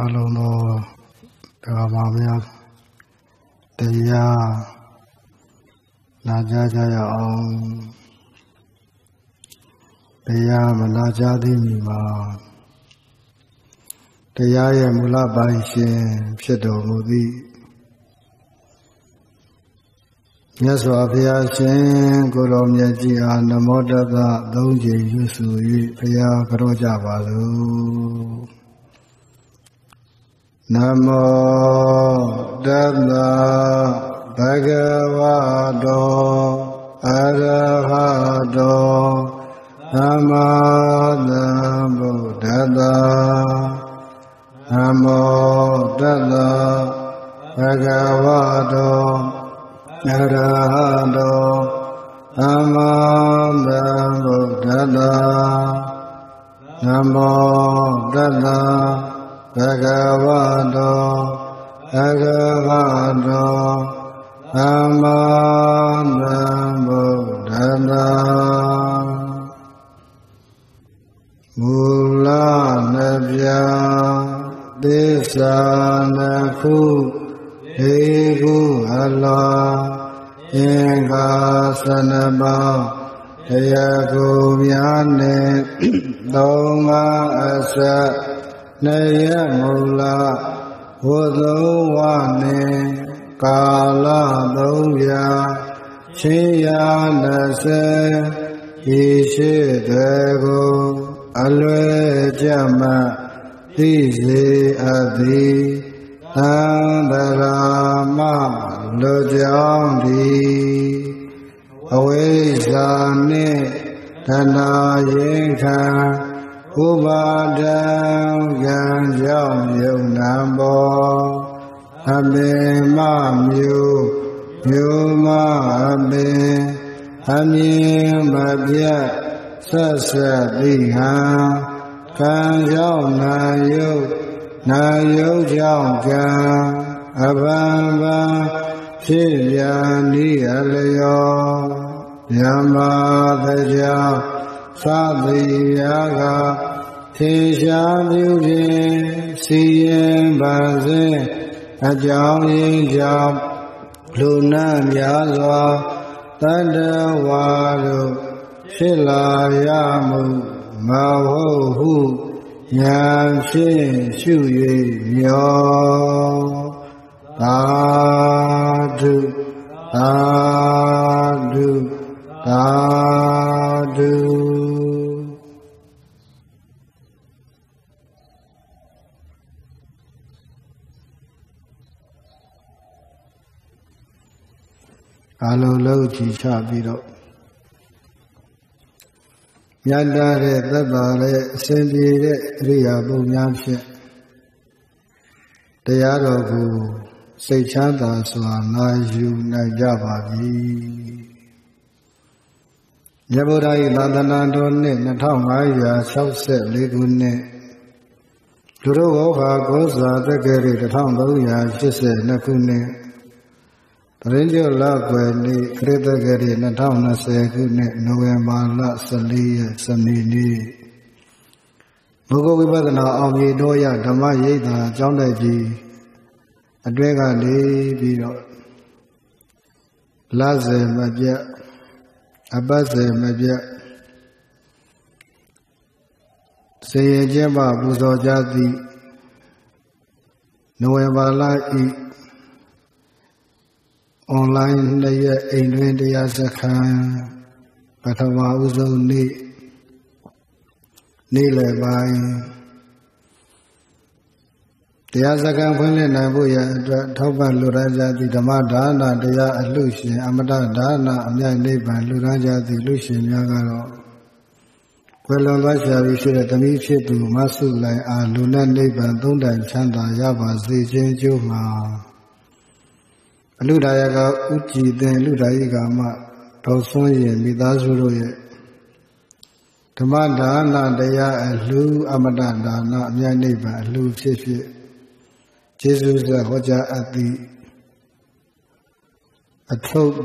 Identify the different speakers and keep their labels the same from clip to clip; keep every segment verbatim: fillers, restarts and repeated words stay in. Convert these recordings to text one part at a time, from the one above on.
Speaker 1: along the Ramamia, the Ya Najaya on the Ya Manajadi Mima, the Yaya Mula Baishin, Shadow Mudi. Yes, Rabia Shin, Golom Yaji, and the Moda, Doji, Yusu, Pia Karoja Balu. Namo Dhamma Bhagavato Arahato Samma Buddhassa. Namo Dhamma Bhagavato Arahato Samma Buddhassa. Namo Dhamma Bhagavato Bhagavato Samma Buddhassa. Mula Nabya Desa Nakhu Egu Allah Inga Sanaba Yagu Myane Donga Asa Naya Mula Wadovane Kala Dovya Shia Nase Ishidego Alwe Jama Tizi Adi Andarama Lojamdi Awezane Tana Yinka Ubadam Ganjam Yunambo Abima Mu Yuma Abe Amim Babya Sasa Diha Ganjam Nayo Nayo Jamka Abamba Shivyani Alayo Yama Dajam Sadhiyaga Tisha Beauty Siyen Baze Ajam Yijam Luna Yazwa Tadawalu Shila Yamu Mahohu Yamshin Shuye Myo Adu Adu Adu Alo Loji Shabiro Yandare Dabare Sendi Ria Bunyamshe Dayarogu Seichanda Swana Yu Najabavi Yaburai Ladanandone Natamaya Chauset Legune Duro Goza the Gary the Tamboya Jesse Nakune Radio Lagwe Kreta Gary Natana Sekune November La Salia Samini Mugo Vibadana Ami Doya Dama Yeda Jondaji Adwega Li Biro Laze Maja Abaze Maja Seye Jemba Buzo Jadi November La E Online Naya India Zakhan Patama Uzo Ni Nile Bai Dea Zakhan Pune Nabuya Toban Luraja di Damadana Dea Alushin Amada Dana Amya Neban Luraja di Lushin Yagaro Quello Lascia Vishira Tamichitu Masu Lai A Luna Neban Dundan Chanda Yaba Zijin Juma Ludayaga Uchi then Ludayigama Tosoye Midazuro Tamada Daya Lu Amadana Yaneba Lu Fifi Jesus Hoja at the a throat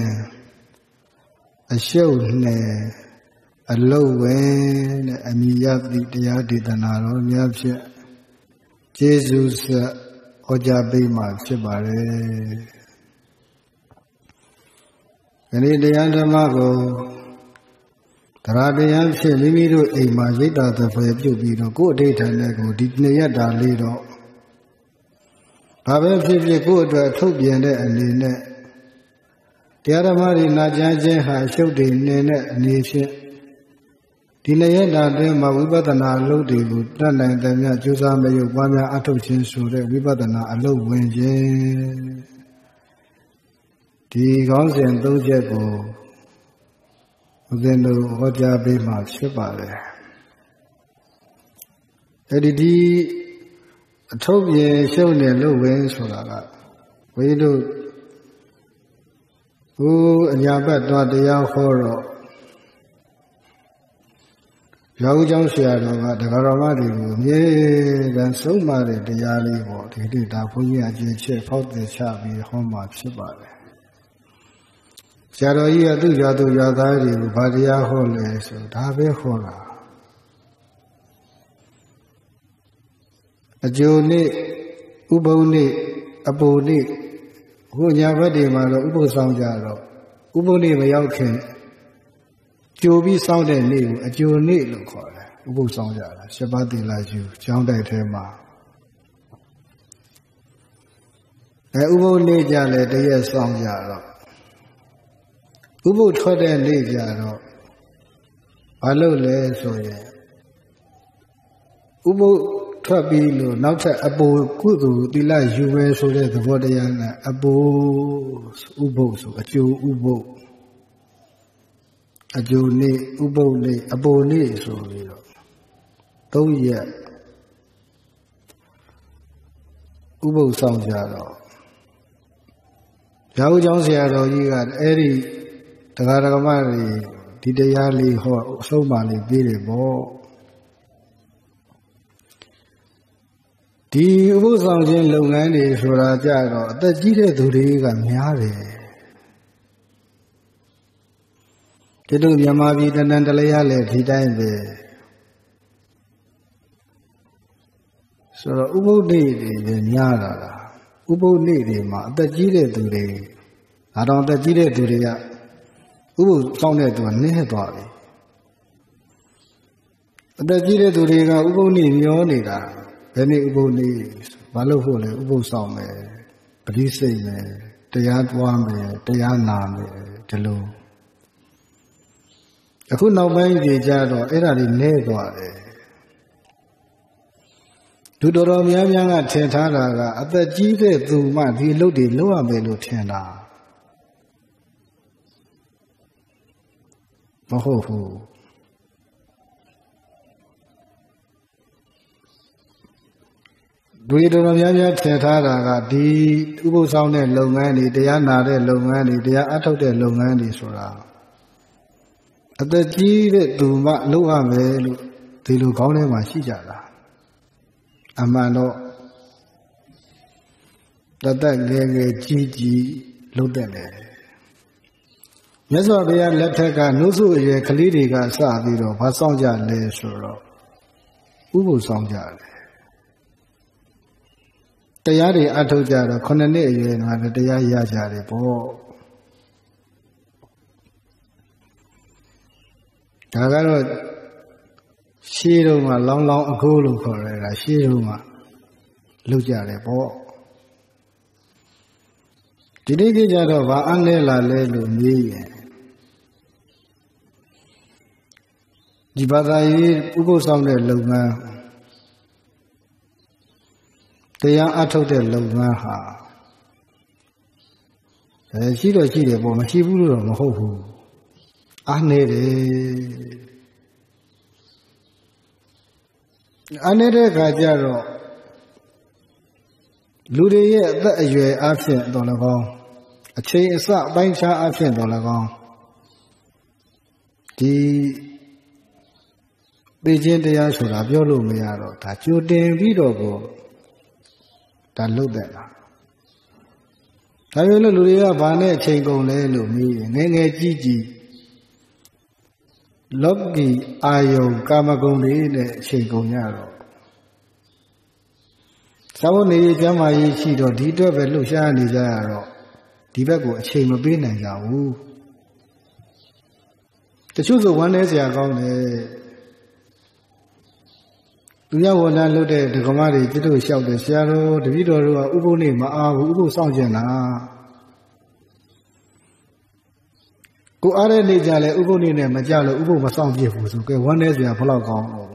Speaker 1: a show ne a low way a miyab the yadi danaro yabsha ကျေးဇူးဆက်ဟောကြားပေးမှာဖြစ်ပါတယ်ဒီနေ့တရားဓမ္မကိုတရားတရားဖြင့်မိမိတို့အိမ်မှာရိတ်တာသဖွယ်ပြုတ်ပြီးတော့ကိုယ်အဋ္ဌာန်နဲ့ကိုဒီနေ့ရက်တာလေးတော့ဘာပဲဖြစ်ဖြစ်ကိုယ့်အတွက်ထုတ်ပြန်တဲ့အနေနဲ့တရားဓမ္မတွေနာကြားခြင်းဟာရှုပ်တည်နေတဲ့အနေဖြင့်ဒီနေ့ရက်တာတွင်မှာဝိပဿနာအလုပ်တွေကိုတတ်နိုင်တဲ့မြတ်ကျိုးစားမရုပ်ပွားများအထုတ်ခြင်းဆိုတဲ့ဝိပဿနာအလုပ်ဝင်ခြင်းဒီကောင်းစဉ်သုံးချက်ကိုဦးဇင်းတို့ဟောကြားပေးမှာဖြစ်ပါတယ်အဲဒီဒီအထုတ်ပြန်ရှုပ်နေလို့ဝင်ဆိုတာကဝိတို့ဟိုအညာဘက်တော်တရားဟောတော့ယောဂီကျောင်းဆရာတော်ကတရားတော်မတွေကိုအမြဲတမ်းဆုံးမတဲ့တရားလေးပေါ့ဒီတိဒါဘုန်းကြီးအကျဉ်းချက်ဖောက်တယ်ချပြီးဟောမှာဖြစ်ပါတယ်ဆရာတော်ကြီးကသူ့ရွာသူရွာသားတွေကိုဘာတရားဟောလဲဆိုဒါပဲဟောတာအကျိုးနေ့ဥပုံနေ့အပူနေ့ဟိုညာဘက်တွေမှာတော့ဥပုသ်ဆောင်ကြတော့ဥပုံနေ့မရောက်ခင်ကြိုပြီးစောင့်တဲ့နေ့ကိုအကျိုးနေ့လို့ခေါ်တယ်ဥပုသ်ဆောင်ကြတာရှစ်ပါးသီလယူကျောင်းတိုက်ထဲမှာအဲဥပုသ်နေ့ကြလဲတရက်ဆောင်ကြတော့ဥပုသ်ထွက်တဲ့နေ့ကြတော့ဘာလို့လဲဆိုရင်ဥပုသ်ထွက်ပြီးလို့နောက်ထပ်အပူကုသိုလ်သီလယူပဲဆိုတဲ့သဘောတရားနဲ့အပူဥပုသ်ဆိုအကျိုးဥပုသ်အကျိုးနေ့ဥပုသ်နေ့အပူနေ့ဆိုပြီးတော့သုံးရက်ဥပုသ်ဆောင်ကြတော့ရာဟုကျောင်းဆရာတော်ကြီးကအဲ့ဒီတရားဓမ္မတွေဒီတရားလေးဟောအဆုံးပါလေးပြီးတယ်ပေါ့ဒီဥပုသ်ဆောင်ခြင်းလုပ်ငန်းတွေဆိုတာကြတော့အသက်ကြီးတဲ့သူတွေကများတယ်ဒီလိုမြန်မာပြည်တဏ္ဍတလျားလည်းဒီတိုင်းပဲဆိုတော့ဥပုသ်နေ့တွေလည်းများလာတာဥပုသ်နေ့တွေမှာအသက်ကြီးတဲ့သူတွေဒါတော့အသက်ကြီးတဲ့သူတွေကဥပုသ်ဆောင်တဲ့သူကနည်းသွားပြီအသက်ကြီးတဲ့သူတွေကဥပုသ်နေ့မျောနေတာဘယ်နေ့ဥပုသ်နေ့ဘာလို့ဖို့လဲဥပုသ်ဆောင်မယ်ပရိစိတ်မယ်တရားတွားမယ်တရားနာမယ်ဒီလိုအခုနောက်ပိုင်းကြီးကြတော့အဲ့ဒါတွေနဲသွားတယ်သူတော်တော်များများကထင်ထားတာကအသက်ကြီးတဲ့သူမှဒီအလုပ်တွေလုပ်ရမယ်လို့ထင်တာမဟုတ်ဘူးတွေတော်တော်များများထင်ထားတာကဒီဥပုသ်ဆောင်တဲ့လုပ်ငန်းတွေတရားနာတဲ့လုပ်ငန်းတွေတရားအထုတ်တဲ့လုပ်ငန်းတွေဆိုတာအသက်ကြီးတဲ့သူမှလုပ်ရမယ်လို့ဒီလိုခေါင်းထဲမှာရှိကြတာအမှန်တော့တသက်ငယ်ငယ်ကြီးကြီးလုပ်တဲ့လေမြတ်စွာဘုရားလက်ထက်ကနှုတ်ဆုအရွယ်ကလေးတွေကစပြီးတော့ဘာဆောင်ကြလဲဆိုတော့ဥပုသ်ဆောင်ကြတယ်တရားတွေအထုတ်ကြတော့ခုနှစ်နှစ်အရွယ်မှာတရားရကြတယ်ပေါ့ဒါကတော့ရှေးတုန်းကလောင်းလောင်းအခိုးလို့ခေါ်ရတာရှေးတုန်းကလုပ်ကြတယ်ပေါ့ဒီနေ့ကြတော့ဘာအလဲလာလဲလို့မေးရင်ဒီဘာသာရေးဥပုသ်ဆောင်တဲ့လုပ်ငန်းတရားအထုတ်တဲ့လုပ်ငန်းဟာအဲရှိတော့ရှိတယ်ပေါ့မရှိဘူးလို့တော့မဟုတ်ဘူးအားနေတယ်အားနေတဲ့အခါကျတော့လူတွေရဲ့အသက်အရွယ်အဖြစ်တော်လည်းကောင်းအချိန်အစအပိုင်းခြားအဖြစ်တော်လည်းကောင်းဒီသိခြင်းတရားဆိုတာပြောလို့မရတော့ဒါကြိုတင်ပြီးတော့ကိုဒါလုတ်တဲ့လားဒါပြောလို့လူတွေကဘာနဲ့အချိန်ကုန်လဲလို့မေးရင်ငယ်ငယ်ကြီးကြီးလောကီအာယုံကာမဂုဏ်တွေနဲ့အချိန်ကုန်ကြတော့ Sao này chả mà gì chỉ đó đi đó về lúc sáng đi ra rồi đi về của chị mà bên này giàu cái chút rồi vấn đề gì à con này tôi nhớ hôm nay lúc đấy thì có mà đi chỉ tôi sau đấy xe rồi đi đó rồi u bố này mà à u bố xong chuyện à cô ở đây đi ra lại u bố này mà ra lại u bố mà xong chuyện phụ cái vấn đề gì à phải lo con rồi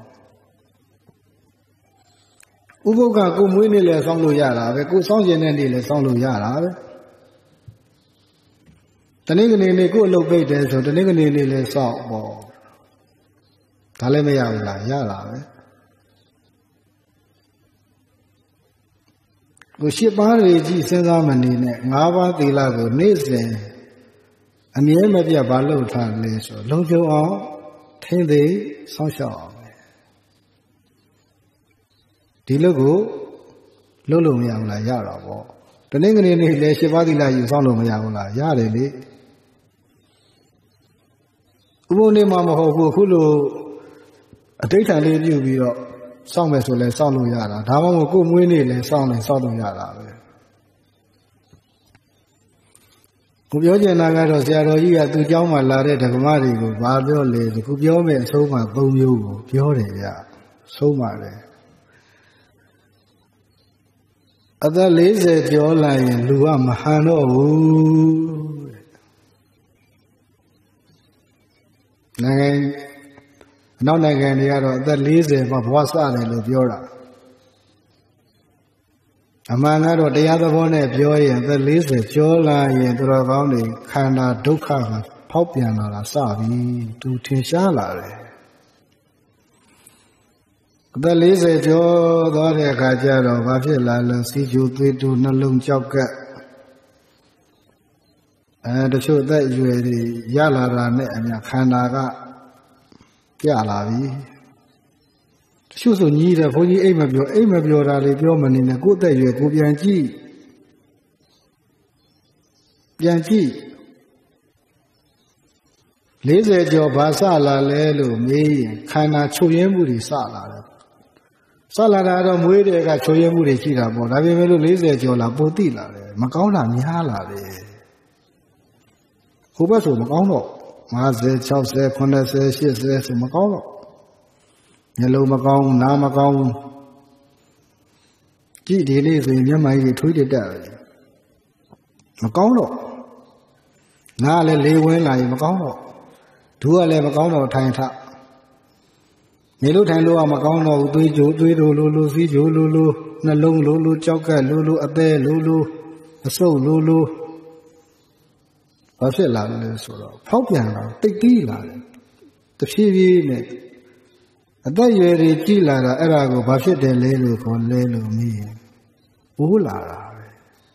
Speaker 1: u bố cả cô mới này là xong rồi ra vậy cô xong chuyện này là xong rồi ra vậy tận cái này này cô lâu bây giờ rồi tận cái này này là xong bỏ ta lấy mấy样là ra vậy cô xếp ba rồi chỉ sinh ra mình này nè ngã ba tỷ là cô nết rồi anh em mà bây giờ lâu thằng này rồi lâu châu Âu thiên thế xong sao đi lâu cô lâu lâu mấy样là ra rồi bỏ tận cái này này là xếp ba tỷ là gì xong lâu mấy样là ra rồi đi u này mà mà họ cô khu lô ở đây thằng này nhiều bị rồi xong về rồi lại xong luôn ra là, thằng mà cô mới này lại xong lại xong luôn ra là, côပြောchuyện là cái đó xe rồi gì à, tôi cháu mà là đấy thằng má thì cô bảoပြောliền, thì côပြောmẹ số mà bao nhiêu côပြောđấy à, số mà đấy, ở đây lấy giờ cho lại lúa mà hà nó này nó này cái này rồi ta lý giải mà hóa ra này là biểu ra, mà ngay rồi đây là vấn đề biểu hiện ta lý giải cho là hiện tôi bảo này khả năng đúc khả pháo biến là sao đi tu thiên xa là đấy, ta lý giải cho đó là cái gì rồi và phía là là sĩ chủ tùy tu nó lung chọc cái, à đó chỗ ta dưới thì giá là ra này nhà khả năng cái क्या लावी शू सो नी रे भोजी ऐ मेंပြောऐ मेंပြောတာလေပြောမနေနဲ့ကိုယ့်တက်ရွယ်ကိုပြန်ကြည့်ပြန်ကြည့်၄၀ကျော်ဘာစလာလဲလို့မေးရင်ခန္ဓာချုပ်ရင်းမှုတွေစလာတယ်စလာတာတော့မွေးတဲ့ကချုပ်ရင်းမှုတွေရှိတာပေါ့ဒါပေမဲ့လို့၄၀ကျော်လာပိုတိလာတယ်မကောင်းတာများလာတယ်ဟိုဘက်ဆိုမကောင်းတော့fifty, sixty, seventy, eightyဆိုမကောင်းတော့ညလုံးမကောင်းနားမကောင်းကြည့်ဒီလေးဆိုရင်မျက်မှန်ကြီးထွေးတက်တယ်မကောင်းတော့နားလည်းလေးဝင်းလာရင်မကောင်းတော့ဒူးကလည်းမကောင်းတော့ထိုင်ထနေလို့ထိုင်လို့ကမကောင်းတော့သွေးကြိုသွေးတို့လိုလိုစီးကြိုလိုလိုနှလုံးလိုလိုကြောက်ကက်လိုလိုအသေးလိုလိုအဆုပ်လိုလိုဘာဖြစ်လာလဲဆိုတော့ဖောက်ပြန်လာတိတ်တီးလာတယ်တဖြည်းဖြည်းနဲ့အသက်ရွယ်တွေကြီးလာတာအဲ့ဒါကိုဘာဖြစ်တယ်လဲလို့ခေါ်လဲလို့မေးရင်ပိုးလာတာပဲ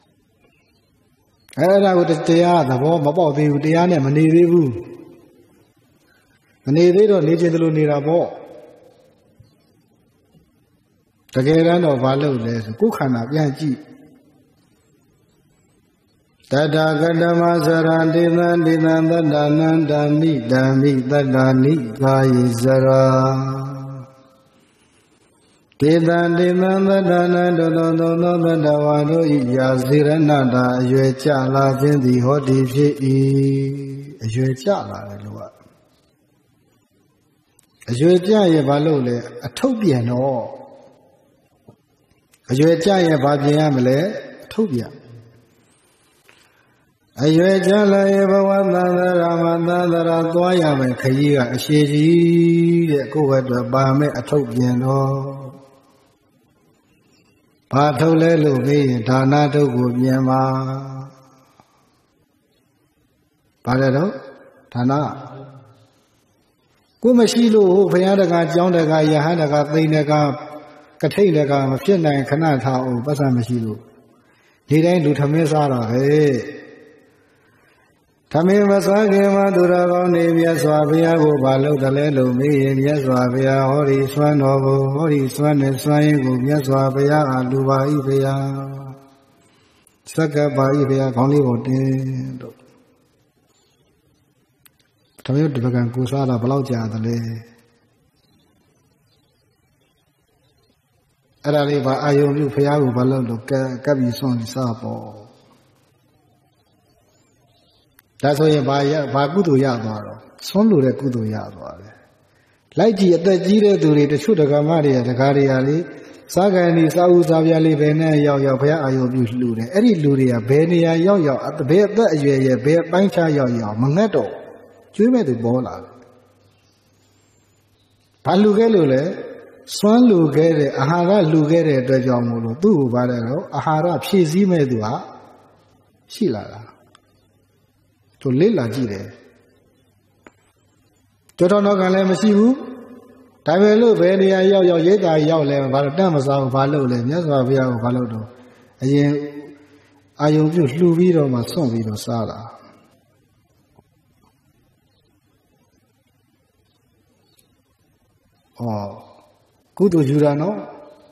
Speaker 1: အဲ့ဒါကိုတရားသဘောမပေါက်သေးဘူးတရားနဲ့မနေသေးဘူးမနေသေးတော့နေချင်တယ်လို့နေတာပေါ့တကယ်တမ်းတော့ဘာလုပ်လဲဆိုကိုယ်ခန္ဓာပြန်ကြည့်တတကတမသရတိသံတိသံတတနန္တမိတံမိတတနိကာယိဇရာတေတံတေသံတတနန္တတောသောသောတတဝါတို့ဤရာဇိရဏတာအရွယ်ကြလာခြင်းသည်ဟောဒီဖြစ်၏အရွယ်ကြလာတယ်လို့ကအရွယ်ကြရဲ့ဘာလို့လဲအထုတ်ပြန်တော့အရွယ်ကြရဲ့ဘာပြင်ရမလဲအထုတ်ပြန်အရွယ်ကြလာရဲ့ဘဝသန္တရာမသန္တရာသွားရမယ်ခကြီးကအရှိကြီးတဲ့ကိုယ့်ဘက်တော့ပါမယ်အထုတ်ပြန်တော့ဘာထုတ်လဲလို့မေးရင်ဒါနထုတ်ကိုပြန်ပါဘာလဲတော့ဒါနကိုမရှိလို့ဟိုဘုရားတကာကျောင်းတကာယဟန်တကာသိန်းတကာကထိတ်တကာမဖြစ်နိုင်ခဏထားအောင်ပတ်စံမရှိလို့ဒီတိုင်းလူထမင်းစားတာပဲထမင်းမစားခင်မှာသူတော်ကောင်းနေမြတ်စွာဘုရားကိုဘာလို့တလဲလို့မေးရင်မြတ်စွာဘုရားဟောဒီစွမ်းတော်ကိုဟောဒီစွမ်းနဲ့စွမ်းရင်ကိုမြတ်စွာဘုရားကလူပါ၏ဘုရားစက္ကပါ၏ဘုရားခေါင်းလေးကိုတင်းတော့ထမင်းဒီပကံကိုစားတာဘယ်လောက်ကြာသလဲအဲ့ဒါလေးပါအာယုံပြုဖျားကိုဘာလို့လို့ကကပ်ပြီးဆုံးပြီးစားပေါ့ဒါဆိုရင်ဘာရဘာကုသိုလ်ရသွားတော့ဆုံးလို့တဲ့ကုသိုလ်ရသွားတယ်လိုက်ကြည့်အသက်ကြီးတဲ့သူတွေတချို့တက္ကမတွေတက္ကရာတွေလေစားကန်ဒီစားဦးစားပြလေးပဲနဲ့ရောက်ရောက်ဘုရားအာယုံပြုလှူတယ်အဲ့ဒီလူတွေကဘယ်နေရာရောက်ရောက်ဘယ်အသက်အရွယ်ရဲ့ဘယ်အပိုင်းခြားရောက်ရောက်မငတ်တော့ကျွေးမဲ့သူပေါ်လာတယ်ဘာလှူခဲ့လို့လဲစွမ်းလှူခဲ့တဲ့အာဟာရလှူခဲ့တဲ့အတွက်ကြောင့်မို့လို့သူ့ကိုဗါတယ်တော့အာဟာရဖြည့်ဆည်းမဲ့သူဟာရှိလာတာသူလေးလာကြည့်တယ်ကြောတော်တော့ကလည်းမရှိဘူးဒါပဲလို့ဘယ်နေရာရောက်ရောက်ရိတ်တာရောက်လဲဘာလို့တတ်မစားဘူးဘာလို့လဲမြတ်စွာဘုရားကဘာလို့တော့အရင်အာယုံပြုလှူပြီးတော့မှစွန့်ပြီးတော့စားတာဩကုသိုလ်ယူတာနော်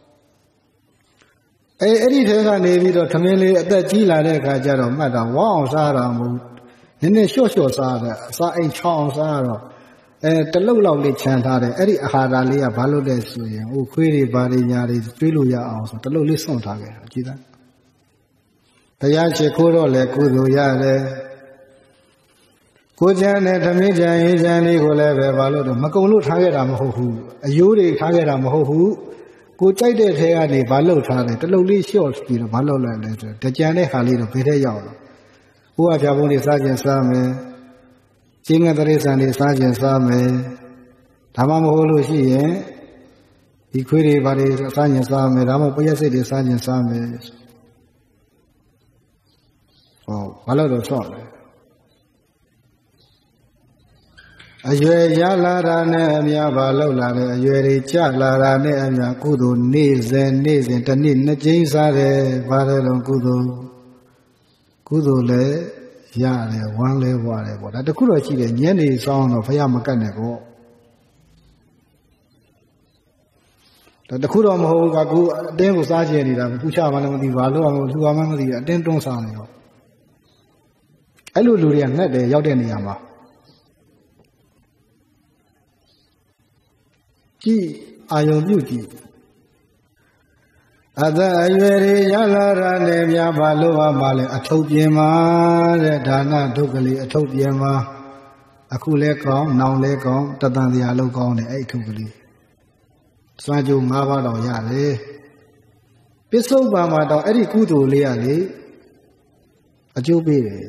Speaker 1: အဲအဲ့ဒီထဲကနေပြီးတော့ထမင်းလေးအသက်ကြီးလာတဲ့အခါကျတော့မှတ်တာဝါအောင်စားတာမဟုတ်နည်းနည်းလျှော့လျှော့စားတယ်အစားအိမ်ချောင်းစားတော့အဲတလုတ်လောက်လေးခြံထားတယ်အဲ့ဒီအာဟာရလေးကဘာလို့လဲဆိုရင်ဟိုခွေးတွေဘာတွေညာတွေတွေးလို့ရအောင်ဆိုတလုတ်လေးစွန့်ထားခဲ့တာကြည်သားတရားရှိခိုးတော့လေကုသိုလ်ရတယ်ကိုကျန်တဲ့သမီးကျန်ရေးကျန်လေးကိုလည်းပဲဘာလို့တော့မကုံလို့ထားခဲ့တာမဟုတ်ဘူးအယိုးတွေထားခဲ့တာမဟုတ်ဘူးကိုကြိုက်တဲ့ထဲကနေဘာလို့ထားတယ်တလုတ်လေးလျှော့ပြီးတော့ဘာလို့လဲလဲဆိုတကြံတဲ့ခါလေးတော့ဘယ်ထဲရောက်လဲဘုရားဖြာပုံးတွေစားခြင်းစားမယ်ကျင်းငယ်တရိစ္ဆာန်တွေစားခြင်းစားမယ်ဒါမှမဟုတ်လို့ရှိရင်ဒီခွေးတွေဘာတွေစားခြင်းစားမယ်ဒါမှမဟုတ်ပယက်စိတ်တွေစားခြင်းစားမယ်ဟောဘာလို့တော့ဆော့လဲအရွယ်ရလာတာနဲ့အများဘာလို့လာလဲအရွယ်တွေကျလာတာနဲ့အများကုသိုလ်နေ့စဉ်နေ့စဉ်တစ်နေ့နှစ်ကြိမ်စားတယ်ဘာလဲတော့ကုသိုလ်ကုသိုလ်လည်းရတယ်ဝမ်းလဲဝါတယ်ပေါ့ဒါတခုတော့ရှိတယ်ညနေဆောင်တော့ဘုရားမကတ်နဲ့ပေါ့ဒါတခုတော့မဟုတ်ဘူးကကိုအတင်းကိုစားကျင်နေတာပူချမှလည်းမသိဘာလို့အောင်လှူမှမသိအတင်းတွန်းစားနေတော့အဲ့လိုလူတွေကငတ်တယ်ရောက်တဲ့နေရာမှာကြည့်အာယုံပြုကြည့်အသက်အရွယ်တွေရလာတာနဲ့များဘာလို့မှလဲအထုပ်ပြင်းမှာတဲ့ဒါနဒုက္ခလေးအထုပ်ပြင်းမှာအခုလဲကောင်းနောင်လဲကောင်းတသံတရားလောက်ကောင်းတယ်အဲ့အထုပ်ကလေးစွမ်းကြိုး၅ပါးတော့ရတယ်ပစ္စုပန်မှာတော့အဲ့ဒီကုသိုလ်လေးကလေအကျိုးပေးတယ်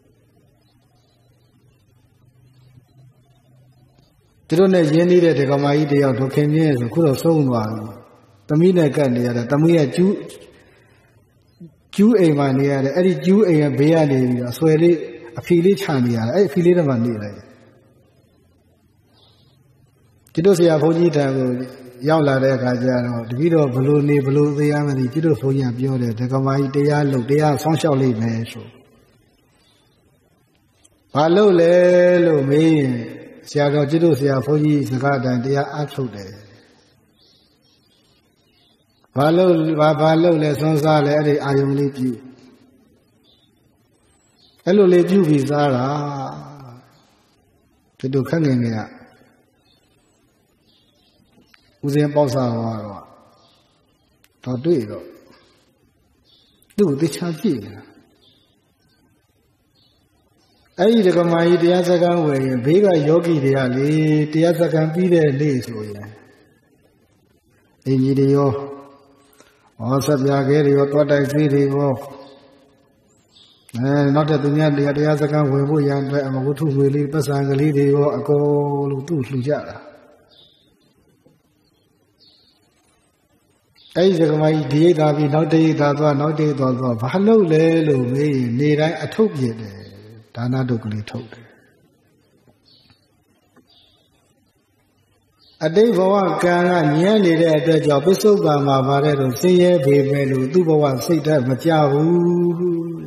Speaker 1: သူတို့နဲ့ရင်းနှီးတဲ့ဒကမာကြီးတယောက်ဒုခင်မြင့်ဆိုခုတော့ဆုံးသွားပြီသမီးနဲ့ကတ်နေရတယ်သမီးကကျူးကျူးအိမ်မှာနေရတယ်အဲ့ဒီကျူးအိမ်ရဲ့ဘေးကနေပြီးတော့အဆွဲလေးအဖီလေးခြံနေရတယ်အဲ့အဖီလေးတွေမှာနေလိုက်ဒီတို့ဆရာဘုန်းကြီးတန်ကိုရောက်လာတဲ့အခါကျတော့တပည့်တော်ဘလို့နေဘလို့သေးရမသိဒီတို့ဘုန်းကြီးကပြောတယ်ဒကမာကြီးတရားလုပ်တရားဆောင်းလျှောက်လိမ့်မယ်ဆိုဘာလို့လဲလို့မေးရင်ဆရာတော်ကျတို့ဆရာဘုန်းကြီးစကားတိုင်းတရားအားထုတ်တယ်ဘာလို့ဘာဘာလို့လဲဆွမ်းစားလဲအဲ့ဒီအာယုံလေးပြုအဲ့လိုလေးပြုပြီးစားတာဒီတို့ခက်ငယ်ငယ်ကဦးစင်းပေါက်စားသွားတော့တော့တွေ့တော့သူ့ကိုတခြားကြည့်နေတာအဲ့ဒီဒကမာကြီးတရားစခန်းဝယ်ရင်ဘေးကယောဂီတွေကလေတရားစခန်းပြီးတဲ့နေ့ဆိုရင်အင်ကြီးတွေရောဟောဆက်ပြခဲတွေရောတွတ်တိုက်သေးတွေရောအဲနောက်တဲ့သူများတရားတရားစခန်းဝင်ဖို့ရန်အတွက်အမကုထုငွေလေးပတ်စံကလေးတွေရောအကုန်လုံးသူ့လှူကြတာအဲ့ဒီဒကမာကြီးဒီရိတ်သာပြီးနောက်တရိတ်သာသွားနောက်တရိတ်သွားသွားဘာလို့လဲလို့မေးရင်နေတိုင်းအထုတ်ပြတယ်ဒါနဒုက္ခလေးထုတ်တယ်အတိတ်ဘဝကံကညံ့နေတဲ့အတွက်ကြောင့်ပစ္စုပန်မှာဗါတဲ့တော့ဆင်းရဲပေမဲ့လို့သူ့ဘဝစိတ်ဓာတ်မကြဘူး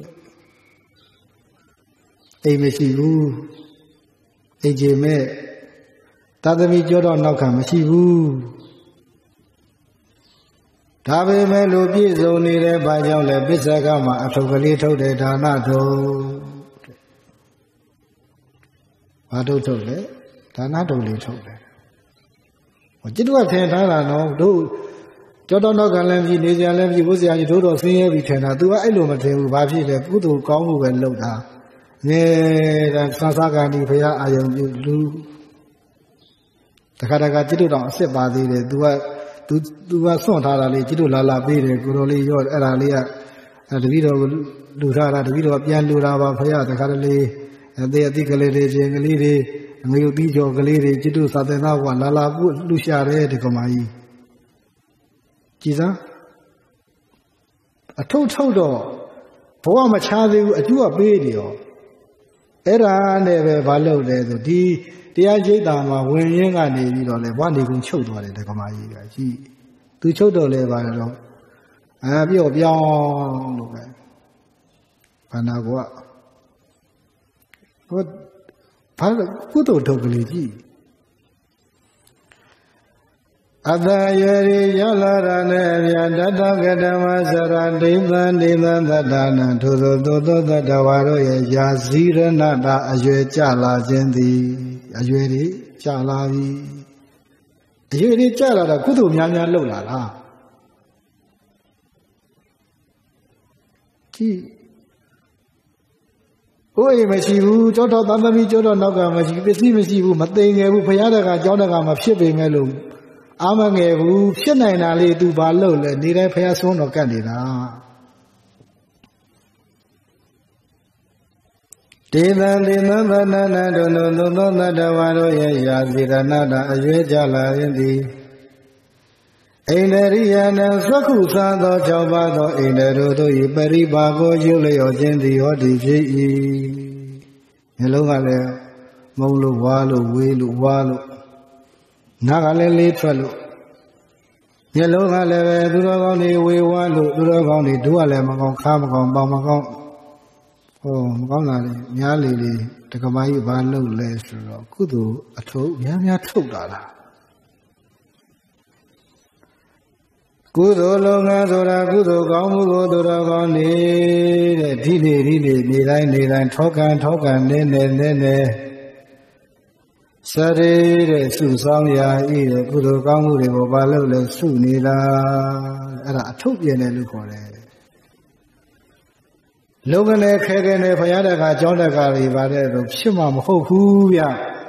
Speaker 1: အိမ်မရှိဘူးအိမ်ကြီးမဲ့သာသမီကြောတော့နောက်ခံမရှိဘူးဒါပေမဲ့လို့ပြည့်စုံနေတဲ့ဘာကြောင့်လဲပစ္စကမှာအထုပ်ကလေးထုတ်တယ်ဒါနထုတ်ဘာထုတ်ထုတ်လဲဒါနထုတ်လေးထုတ်တယ်ဟောจิตဝတ်ထင်ထားတာနော်တို့ကျောတော်နောက်ကလည်းပြည်နေကြလည်းပြည်ဘုရားကြီးတို့တော်ဆင်းရဲပြီးထင်တာ तू ကအဲ့လိုမထင်ဘူးဘာဖြစ်လဲကုသိုလ်ကောင်းမှုပဲလုပ်တာအမြဲတမ်းသာသကဏီဘုရားအာယုံပြုလူတခါတခါจิตတို့တောင်အစ်စ်ပါသေးတယ် तू က तू तू ကစွန့်ထားတာလေးจิตတို့လာလာပေးတယ်ကိုတော်လေးရောအဲ့ဒါလေးကတပည့်တော်လူထားတာတပည့်တော်ပြန်လူတာပါဘုရားတခါတလေအသေးအသိကလေးတွေချင်းကလေးတွေအမေတို့ပြီးကြောကလေးတွေจิตတို့သာသနာ့ဘဝလာလာပုလူရှာတယ်ဒီကမာကြီးကြည်စမ်းအထုပ်ထုပ်တော့ဘဝမချားသေးဘူးအကျိုးကပေးတယ်ရောအဲ့ဒါနဲ့ပဲဘာလုပ်လဲဆိုဒီတရားရိပ်တာမှာဝင်ရင်းကနေပြီးတော့လေဘဝနေကုန်ချုပ်သွားတယ်ဒီကမာကြီးကကြည်သူချုပ်တော့လဲပါတော့အာပြော့ပြောင်းလို့ပဲဘာနာကဟိုဘာကုသိုလ်ထုတ်ကလေးကြည့်အတယေရိယလာရနေဗျာတတကတမစရဒိသံဒိသံသတ္တနာထိုသောသောသောတတဝါတို့ရဲ့ယာဇီရဏတာအရွယ်ကြလာခြင်းသည်အရွယ်တွေကြလာပြီအရွယ်တွေကြလာတာကုသိုလ်များများလုပ်လာလားကြည့်ဘိုးအိမ်မရှိဘူးကျောတော်သားသမီးကျောတော်နောက်ကမရှိပစ္စည်းမရှိဘူးမသိငယ်ဘူးဘုရားတကကျောင်းတကမဖြစ်ပေမဲ့လို့အာမငယ်ဘူးဖြစ်နိုင်တာလေး तू ဘာလုပ်လဲနေတိုင်းဘုရားဆုံးတော်ကတ်နေတာဒေသဒေသသနနာတို့သောသောသတ္တဝါတို့ရဲ့ယာဇီရဏတာအရွယ်ကြလာရင်သည်အိန္ဒရိယနာသက္ခုသာသော၆ပါးသောအိန္ဒြေတို့၏ပရိပါကိုရုပ်လျော်ခြင်းသည်ဟောဒီဖြစ်၏မျိုးလုံးကလည်းမုံလို့ဝါလို့ဝေးလို့ဝါလို့နားကလည်းလေးထွက်လို့မျိုးလုံးကလည်းပဲသူတော်ကောင်းတွေဝေဝါလို့သူတော်ကောင်းတွေဒုကလည်းမကောင်းခါမကောင်းပေါမကောင်းဟောမကောင်းတာလေများလေလေတက္ကမကြီးဘာလုပ်လဲဆိုတော့ကုသိုလ်အထုပ်များများထုတ်တာလားကုသိုလ်လုပ်ငန်းဆိုတာကုသိုလ်ကောင်းမှုကိုသူတော်ကောင်းနေတဲ့ဒီနေ့ဒီနေ့နေတိုင်းနေတိုင်းထောကံထောကံနေနေနေနေစရေတဲ့စုဆောင်ရာဤတဲ့ကုသိုလ်ကောင်းမှုတွေကိုဘာလို့လဲစုနေတာအဲ့ဒါအထုပ်ပြင်းတယ်လို့ခေါ်တယ်လုံကနေခဲခဲနဲ့ဘုရားတကာကျောင်းတကာတွေပါတဲ့တော့ဖြစ်မှာမဟုတ်ဘူးဗျ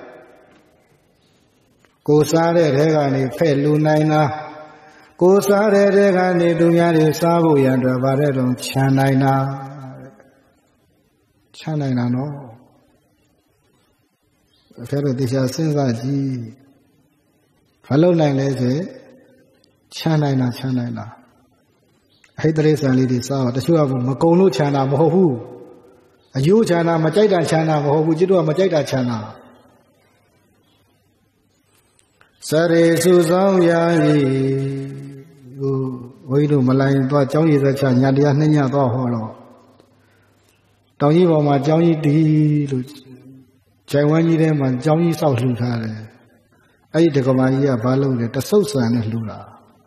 Speaker 1: ကိုစားတဲ့ထဲကနေဖဲ့လူနိုင်တာကိုစားတဲ့တဲ့ကနေသူများတွေစားဖို့ရန်အတွက်ဗါတဲ့တော့ခြံနိုင်တာခြံနိုင်တာနော်အဖေတို့တရားစဉ်းစားကြည့်ဘာလို့နိုင်လဲဆိုခြံနိုင်တာခြံနိုင်တာဟိတ်တရိษံလေးတွေစားတော့တချို့ကမကုံလို့ခြံတာမဟုတ်ဘူးအယိုးခြံတာမကြိုက်တာခြံတာမဟုတ်ဘူးကျွတ်ကမကြိုက်တာခြံတာစရေစုဆောင်ရာဤဟိုဘုန်းကြီးတို့မလိုင်းသွားကျောင်းရည်သက်ချညာတရားနှစ်ညသွားဟောတော့တောင်ကြီးပေါ်မှာကျောင်းကြီးတီးလို့ဂျိုင်ဝမ်းကြီးထဲမှာကျောင်းကြီးဆောက်လှူထားတယ်အဲ့ဒီတက္ကမကြီးကဘာလုပ်လဲတဆုပ်ဆန်နဲ့လှူတာ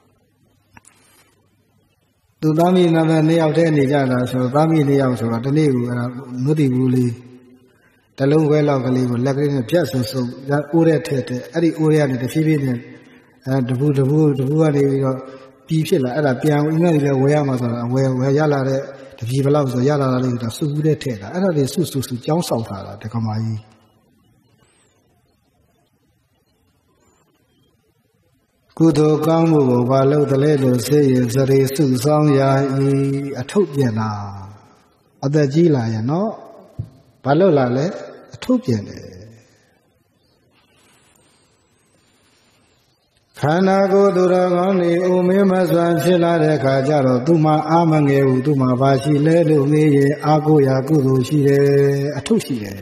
Speaker 1: သူသားမိနာမနှစ်ယောက်တည်းနေကြတာဆိုတော့သားမိနှစ်ယောက်ဆိုတော့ဒီနေ့ကအဲ့ဒါနုတိဘူးလေးတလုံးခွဲလောက်ကလေးကိုလက်ကလေးနဲ့ပြတ်ဆုံဆုံအိုးတဲ့ထက်တဲ့အဲ့ဒီအိုးရကနေတဖြည်းဖြည်းနဲ့အဲတပူတပူတပူကနေပြီးတော့ပြီးဖြစ်လာအဲ့ဒါပြန်ဦးနဲ့လည်းဝယ်ရမှာဆိုတာဝယ်ဝယ်ရလာတဲ့တပြေဘလောက်ဆိုရလာတာလေးကစုစုတဲ့ထက်တာအဲ့ဒါလေးစုစုစုကြောင်းဆောင်ထားတာတက္ကမကြီးကုသိုလ်ကောင်းမှုကိုဘာလို့တလဲလို့စေရင်စရေစုဆောင်ရာဤအထုပ်ပြန်လာအသက်ကြီးလာရင်နော်ဘာလို့လာလဲအထုပ်ပြန်တယ်ခန္ဓာကိုယ်သူတော်ကောင်းနေအိုမင်းမစွမ်းဖြစ်လာတဲ့ခါကျတော့သူမှအာမငယ်ဘူးသူမှဘာရှိလဲလို့မေးရင်အာကိုရာကုသိုလ်ရှိတယ်အထုပ်ရှိတယ်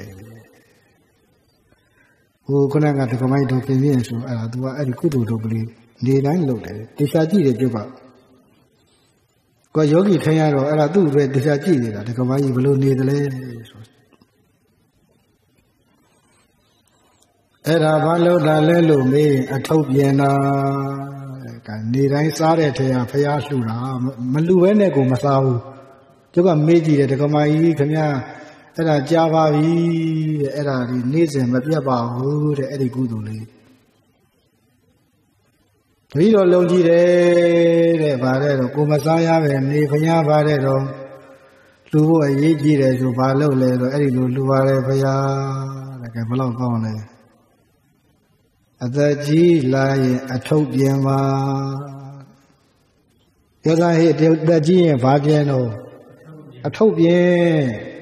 Speaker 1: ဟိုခုနကတက္ကမိုက်တော်ပြင်ပြင်းဆိုအဲ့ဒါ तू ကအဲ့ဒီကုသိုလ်တော်ကလေးနေတိုင်းလုပ်တယ်တရားကြည့်တယ်ပြုတ်ကကိုယောဂီထိုင်ရတော့အဲ့ဒါသူ့အတွက်တရားကြည့်နေတာတက္ကမိုက်ကြီးဘလို့နေတယ်လဲဆိုအဲ့ဒါဘာလို့တာလဲလို့မေးအထုပ်ပြန်တာကနေတိုင်းစားတဲ့ထဲကဖျားလှူတာမလှူဘဲနဲ့ကိုမစားဘူးသူကမေးကြည့်တယ်တက္ကမကြီးခင်ဗျာအဲ့ဒါကြားပါပြီတဲ့အဲ့ဒါဒီနေ့စဉ်မပြတ်ပါဘူးတဲ့အဲ့ဒီကုသိုလ်လေး Three or Logi, the Barreto, Kumasaya, and Nifaya Barreto, Lu a Yiji, to Balo, Eridu, Luare Paya, like a block on it. At the G lie a topiama. Yes, I hate the G and Fabiano. A topian.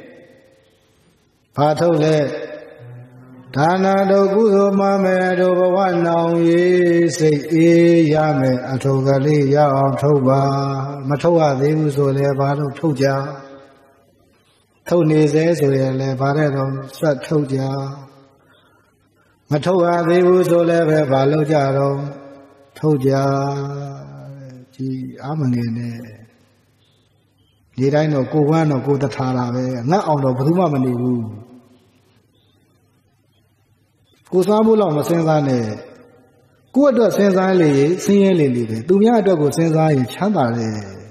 Speaker 1: Patole. Dana do Gudo Mame over one now, ye say, E Yame, Atogali, Ya, Toba, Matoa, they was all about Toja. Tony says, we are Lebanon, Sat Toja. Matoa, they was all ever Balojaro, Toja, G. Amane. Did I know go one or go to Tara? Not on the Brumamani. Kusabu long since I lay. Good since I lay, singing lily. Do me a dog since I in Chandale.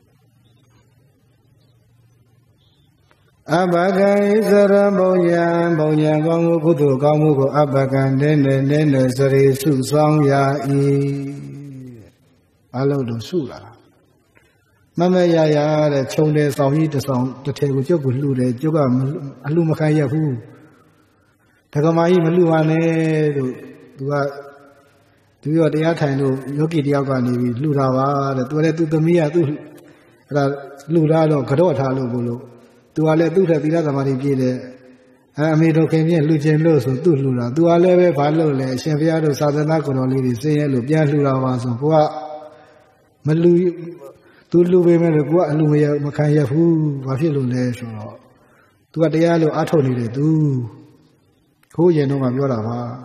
Speaker 1: Abaga is a ramboyan, boyan, gongo, kudu, gongo, abagan, then the necessary su song ya e. Alo do sula. Mamma ya ya, the chone saw he the song, the table joke with Lude, Joga, Alumakaya who. Takamai Maluane, do you at the Atano, Yoki Diagani, Ludava, the toilet to the Mia, Ludalo, Cadota Lugolo, do I let do that the other money gide? I made okay, Lucian Loso, do Lula, do I leve Palole, Cheviado, Southern Aconoli, say, Lupian Lula, so what Malu, do Lube Melua, Lumia, Macaya, who, Vafilu, to what the yellow Atoni do. Who you know my brother?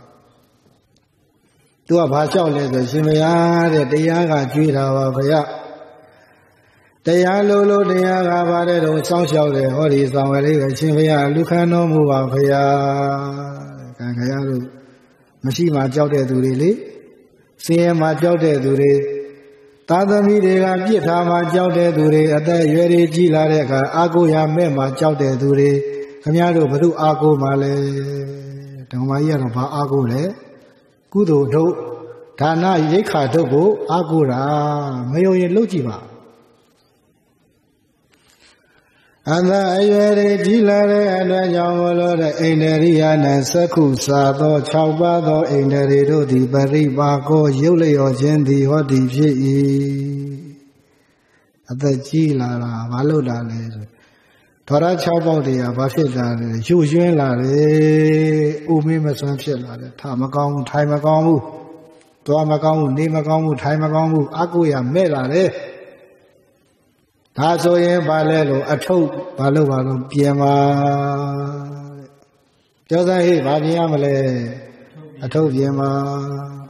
Speaker 1: Do a partial letter, Simia, the Yaga Gita of Ya. The Yalo, the Yaga Varedo, South Shore, Holy Sawari, Simia, Lucano, Mova, Paya, Kankayalu, Mashima Jote Duri, Siema Jote Duri, Tadami de Gita Jote Duri, at the Yeri Gilareka, Agoya Mema Jote Duri, Camaro, Padu Ago Male. Tamaya of Agore, Kudo do, Tana Yeka Dogo, Agora, Mayo Logiva. And the Ayere Gilare and the Yamolo, the Enerian and Sakusa, Chabado, Enerido, the Baribago, Yule or Jendi, or the G. At the Gila, Valoda. Tora Chabao de Abafida, Jujuan Lare, Umi Masanchella, Tamagam, Timagamu, Tuamagam, Nimagamu, Timagamu, Aguya, Melare. Tazoye Balelo, a toad, Balovalo, Piema. Josahe, Badiamale, a toad Piema.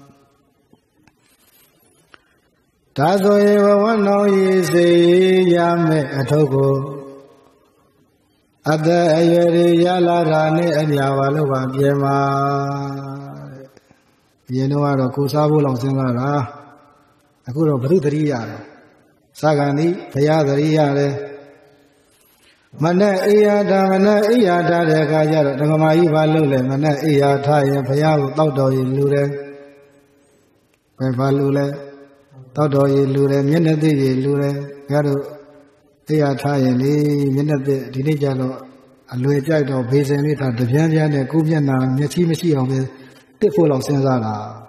Speaker 1: Tazoye, one no is a Yame, a togo. At the Ayeri Yala Rane and Yavalova Piema. You know, I Kusabu long Singara. I could have put three yard. Sagani, Payadari. Mana Iada, Mana Iada, the Gaya, the Gamaiva Lule, Mana Iata, and Payao, Toto Lure. Payalule, Toto Lure, Yenadi Lure, Gado. They are tired, the Dinijalo, a Louis Jago, Basin, the Viana, the Gubiana, Yachimisi of the full of Senzala.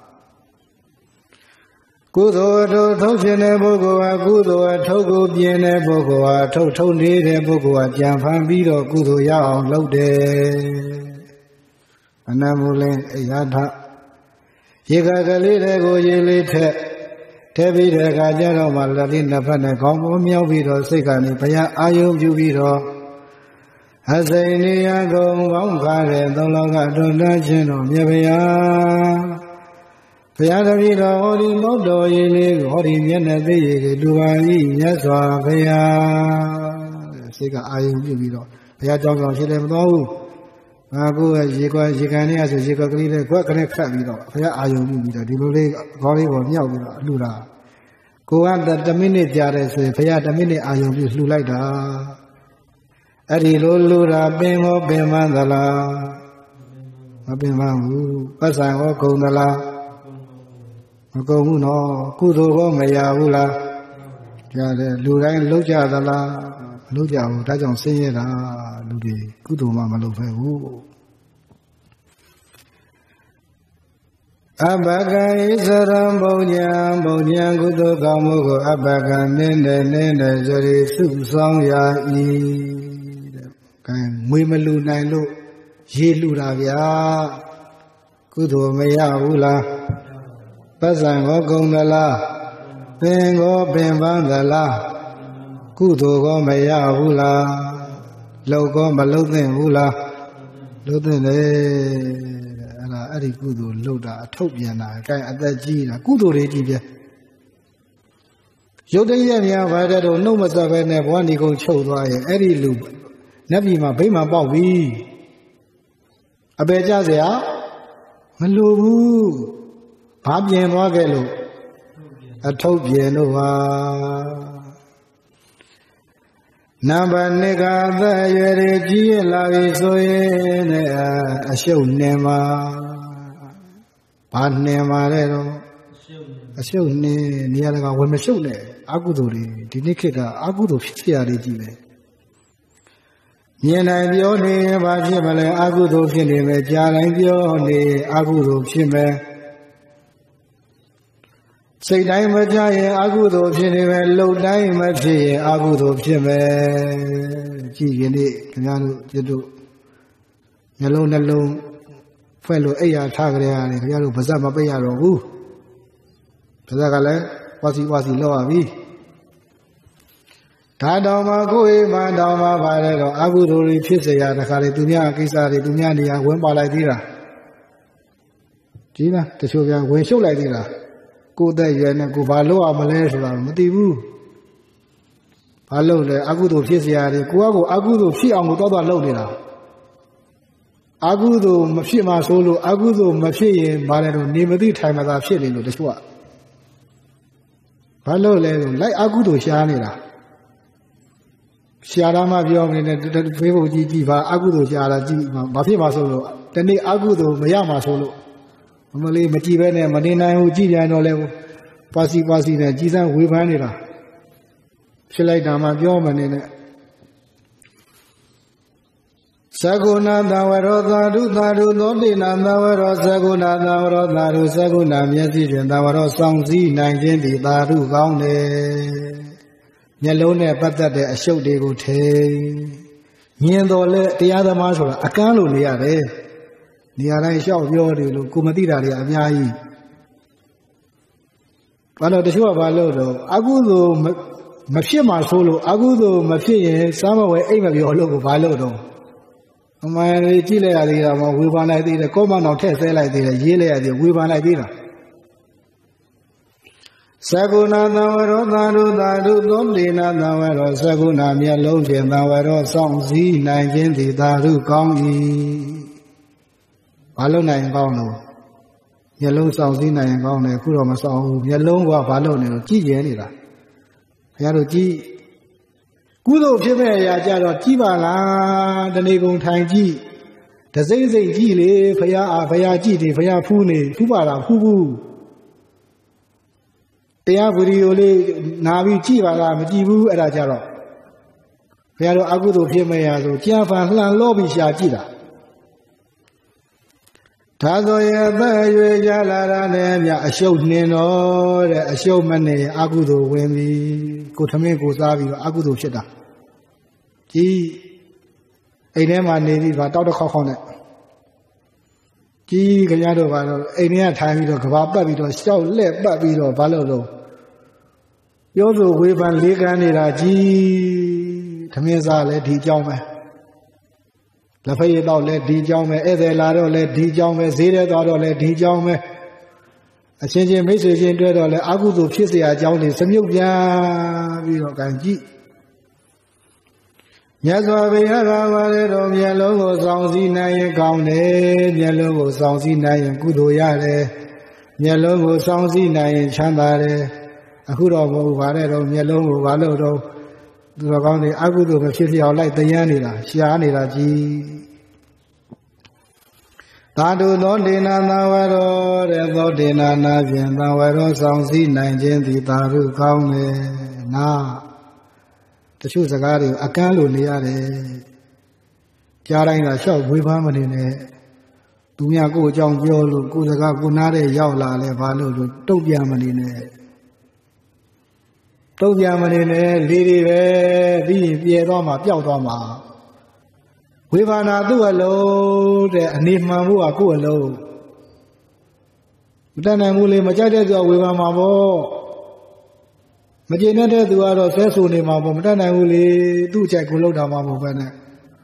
Speaker 1: Gudo, Tofiane Bogoa, Gudo, Togo, Biene Bogoa, Toto, Nede Bogoa, Jampan Bido, Gudo Yao, Lode. Anamule, Yada. Yigagali, go Yelite. Tebi de Gajano Maladina Panacom, Miovito, Sikani, Paya, Ayu, Jubito, Azania, go, Vampire, the Longa, Donagino, Mavia, Payadavito, Hori Modo, Yili, Hori Yana, Duai, Yaswa, Paya, Sika, Ayu, Jubito, Payadon, Shilemo. Abu Jika Jikania, Jika Green, Quack Crabito, Paya Ayu, Dibule, Gori or Yaw, Lura. Go on that the minute Jares, Paya the minute Ayu, Lulaida. Adi Lura, Bemo, Bemandala, Abimamu, Pasa, or Kondala. မကုန်ဘူးနော်ကုသိုလ်ကောမရဘူးလားကြားတယ်လူတိုင်းလှုပ်ကြသလားမလှုပ်ကြဘူးဒါကြောင့်ဆင်းရဲတာလူတွေကုသိုလ်မှမလုပ်ဖဲဘူးအဘဂံဣသရံဘုံညာဘုံညာကုသိုလ်ကောင်းမှုကိုအဘဂံနင်းတယ်နင်းတယ်ဆိုရစုဆောင်ရ၏တဲ့ကဲမွေမလူနိုင်လို့ရေလူတာဗျာကုသိုလ်မရဘူးလားပတ်စံကောကုန်သလားပင်ကောပင်ပန်းသလားကုသိုလ်ကောမရဘူးလားလောက်ကောမလောက်သင့်ဘူးလားလောက်သင့်တယ်အဲ့ဒါအဲ့ဒီကုသိုလ်လောက်တာအထုတ်ပြန်တာအဲအသက်ကြီးတာကုသိုလ်တွေကြီးပြရုပ်တရက်များဘာတဲ့တော့နှုတ်မဆက်ပဲနဲ့ဘဝဏီကုံချုပ်သွားရင်အဲ့ဒီလူနတ်ပြည်မှာဗိမာန်ပေါက်ပြီအပေကြเสียမလိုဘူးဘာပြင်သွားခဲ့လို့အထုတ်ပြင်လို့ပါနံပါတ်နှစ်ကအသက်အရွယ်ကြီးရလာပြီဆိုရင်အရှုပ်နေမှာဘာနေမှာလဲတော့အရှုပ်နေနေရာကဝယ်မရှုပ်နဲ့အကုသိုလ်တွေဒီနေ့ခေတ်ကအကုသိုလ်ဖြစ်ရလေးကြီးပဲမြင်နိုင်ပြောနေဘာဖြစ်မလဲအကုသိုလ်ဖြစ်နေမယ်ကြားတိုင်းပြောနေအကုသိုလ်ဖြစ်မယ်စိတ်တိုင်းမကြရင်အကုသိုလ်ဖြစ်နေမယ်လှုပ်တိုင်းမဖြစ်ရင်အကုသိုလ်ဖြစ်မယ်ကြည်ရင်ဒီခင်ဗျားတို့ကျွတ်တို့မျက်လုံးနှလုံးဖွဲ့လို့အိယာထားကြရတယ်ခင်ဗျားတို့ပါဇက်မပိတ်ရတော့ဘူးပါဇက်ကလည်းဝါစီဝါစီလောက်ရပြီဒါတော်မှာကိုယ်အိမ်မှာတော်မှာပါတယ်တော့အကုသိုလ်တွေဖြစ်เสียရတခါလေသူများကိစ္စတွေသူများနေရာဝင်ပါလိုက်သေးတာကြီးလားတချို့ပြန်ဝင်ရှုပ်လိုက်သေးတာကိုယ်သက်ရွယ်နဲ့ကိုဘာလို့အောင်မလဲဆိုတာမသိဘူးဘာလို့လဲအကုသိုလ်ဖြစ်เสียရတယ်ကိုကကိုအကုသိုလ်ဖြစ်အောင်ကိုတော့တော့လုပ်နေတာအကုသိုလ်မဖြစ်မှဆိုလို့အကုသိုလ်မဖြစ်ရင်ဘာလဲတော့နေမသိထိုင်မသာဖြစ်နေလို့တချို့ကဘာလို့လဲဆိုလိုက်အကုသိုလ်ရှားနေတာရှားတာမှပြောနေတယ်ဖေးဖို့ကြည့်ကြည့်ပါအကုသိုလ်ရှားတာကြည့်ဘာဖြစ်မှဆိုလို့တနေ့အကုသိုလ်မရမှဆိုလို့မလေးမကြည့်ပဲနဲ့မနေနိုင်ဘူးကြည့်ပြန်တော့လဲပါစီပါစီနဲ့ကြီးစမ်းဝေဖန်နေတာဖြစ်လိုက်တာမှပြောမနေနဲ့သကုဏသဝရောသာဓုသာဓုသောတိနာသဝရောသကုဏသဝရောသာဓုသကုဏမျက်စိဖြင့်သဝရောစောင့်စည်းနိုင်ခြင်းဒီသာဓုကောင်းတယ်မျက်လုံးနဲ့ပတ်သက်တဲ့အရှုပ်တွေကိုထိမြင်တော်လဲတရားသမားဆိုတာအကန့်လို့နေရတယ်နေရာတိုင်းလျှောက်ပြောတယ်လို့ကိုမသိတာတွေအများကြီးဘာလို့တချို့ကဘာလို့တော့အကုသိုလ်မဖြစ်မှဆိုလို့အကုသိုလ်မဖြစ်ရင်စားမဝဲအိမ်မပြောလို့ကိုဘာလို့တော့အမှန်လေးကြည့်လိုက်ရသေးတာမဝေဖန်လိုက်သေးတယ်ကောမအောင်ထည့်ဆဲလိုက်သေးတယ်ရေးလိုက်ရသေးဝေဖန်လိုက်သေးတာသကုဏသဝရောသာဓုသာဓုသောတိနာသဝရောသကုဏမျက်လုံးဖြင့်သဝရောစောင့်စည်းနိုင်ခြင်းသည်သာဓုကောင်း၏ဘာလို့နိုင်ကောင်းလို့မျက်လုံးစောင့်စည်းနိုင်ရင်ကောင်းတယ်အခုတော့မစောင့်ဘူးမျက်လုံးကဘာလို့နေလို့ကြည့်ရဲနေတာဘုရားတို့ကြည့်ကုသိုလ်ဖြစ်မဲ့အရာကြတော့ကြည့်ပါလားတဏီကုံထိုင်ကြည့်တစိမ့်စိမ့်ကြည့်လေဘုရားအားဘုရားကြည့်တယ်ဘုရားဖူးနေဖူးပါလားဖူးဘူးတရားဗီဒီယိုလေးနာပြီးကြည့်ပါလားမကြည့်ဘူးအဲ့ဒါကြတော့ဘုရားတို့အကုသိုလ်ဖြစ်မဲ့ရာဆိုကြာဖန်လှန်လောပြီးရှာကြည့်တာဒါဆိုရင်အသက်အရွယ်ကြလာတာနဲ့မြအရှုပ်နှင်းတော့တဲ့အရှုပ်မနဲ့အကုသိုလ်ဝင်ပြီကိုထမင်းကိုစားပြီးတော့အကုသိုလ်ဖြစ်တာကြီးအိမ်ထဲမှာနေပြီးပါတောက်တခေါက်ခေါက်နဲ့ကြီးခင်ဗျားတို့ကတော့အိမ်ထဲကထိုင်ပြီးတော့ကဘာပတ်ပြီးတော့ရှောက်လက်ပတ်ပြီးတော့ဘာလို့လို့ပြောဆိုဝေဖန်လေးကန်းနေတာကြီးထမင်းစားလဲဒီအကြောင်းပဲလက်ဖက်ရည်တော့လဲဒီကြောင်းပဲဧည့်သည်လာတော့လဲဒီကြောင်းပဲဈေးထဲသွားတော့လဲဒီကြောင်းပဲအချင်းချင်းမိတ်ဆွေချင်းတွေ့တော့လဲအကုသိုလ်ဖြစ်เสียအကြောင်းတွေစမြုပ်ပြန်ပြီးတော့ကန်ကြည့်မြတ်စွာဘုရားကပါတယ်တော့မျက်လုံးကိုစောင့်စည်းနိုင်ရင်ကောင်းတယ်မျက်လုံးကိုစောင့်စည်းနိုင်ရင်ကုသိုလ်ရတယ်မျက်လုံးကိုစောင့်စည်းနိုင်ရင်ချမ်းသာတယ်အခုတော့မဟုတ်ပါနဲ့တော့မျက်လုံးကိုဘာလို့တော့သူတော်ကောင်းတွေအကုသိုလ်မဖြစ်ဖြစ်အောင်လိုက်တရားနေတာရှားနေတာကြီးသာဓုသောဒေနာသံဝရောတဲ့သောဒေနာနာဖြင့်သံဝရောဆောင်စည်းနိုင်ခြင်းသည်သာဓုကောင်းတယ်နာတချို့စကားတွေအကန့်လို့နေရတယ်ကြားတိုင်းကလျှောက်ဝေဖန်မနေနဲ့သူများကိုယ်အကြောင်းပြောလို့ကိုယ်စကားကိုနားတဲ့ရောက်လာလဲဘာလို့လို့တုတ်ပြန်မနေနဲ့တုတ်ပြန်မနေနဲ့လေးတွေပဲပြီးရင်ပြေသွားမှာပျောက်သွားမှာဝေဘာနာသူ့အလုံးတဲ့အနေမှန်ဖို့ကကိုယ့်အလုံးမတတ်နိုင်ဘူးလေမကြိုက်တဲ့သူကဝေဘာမှာပေါ့မကျေနပ်တဲ့သူကတော့ဆဲဆူနေမှာပေါ့မတတ်နိုင်ဘူးလေသူ့အကြိုက်ကိုလောက်တာမှာပေါ့ပဲနဲ့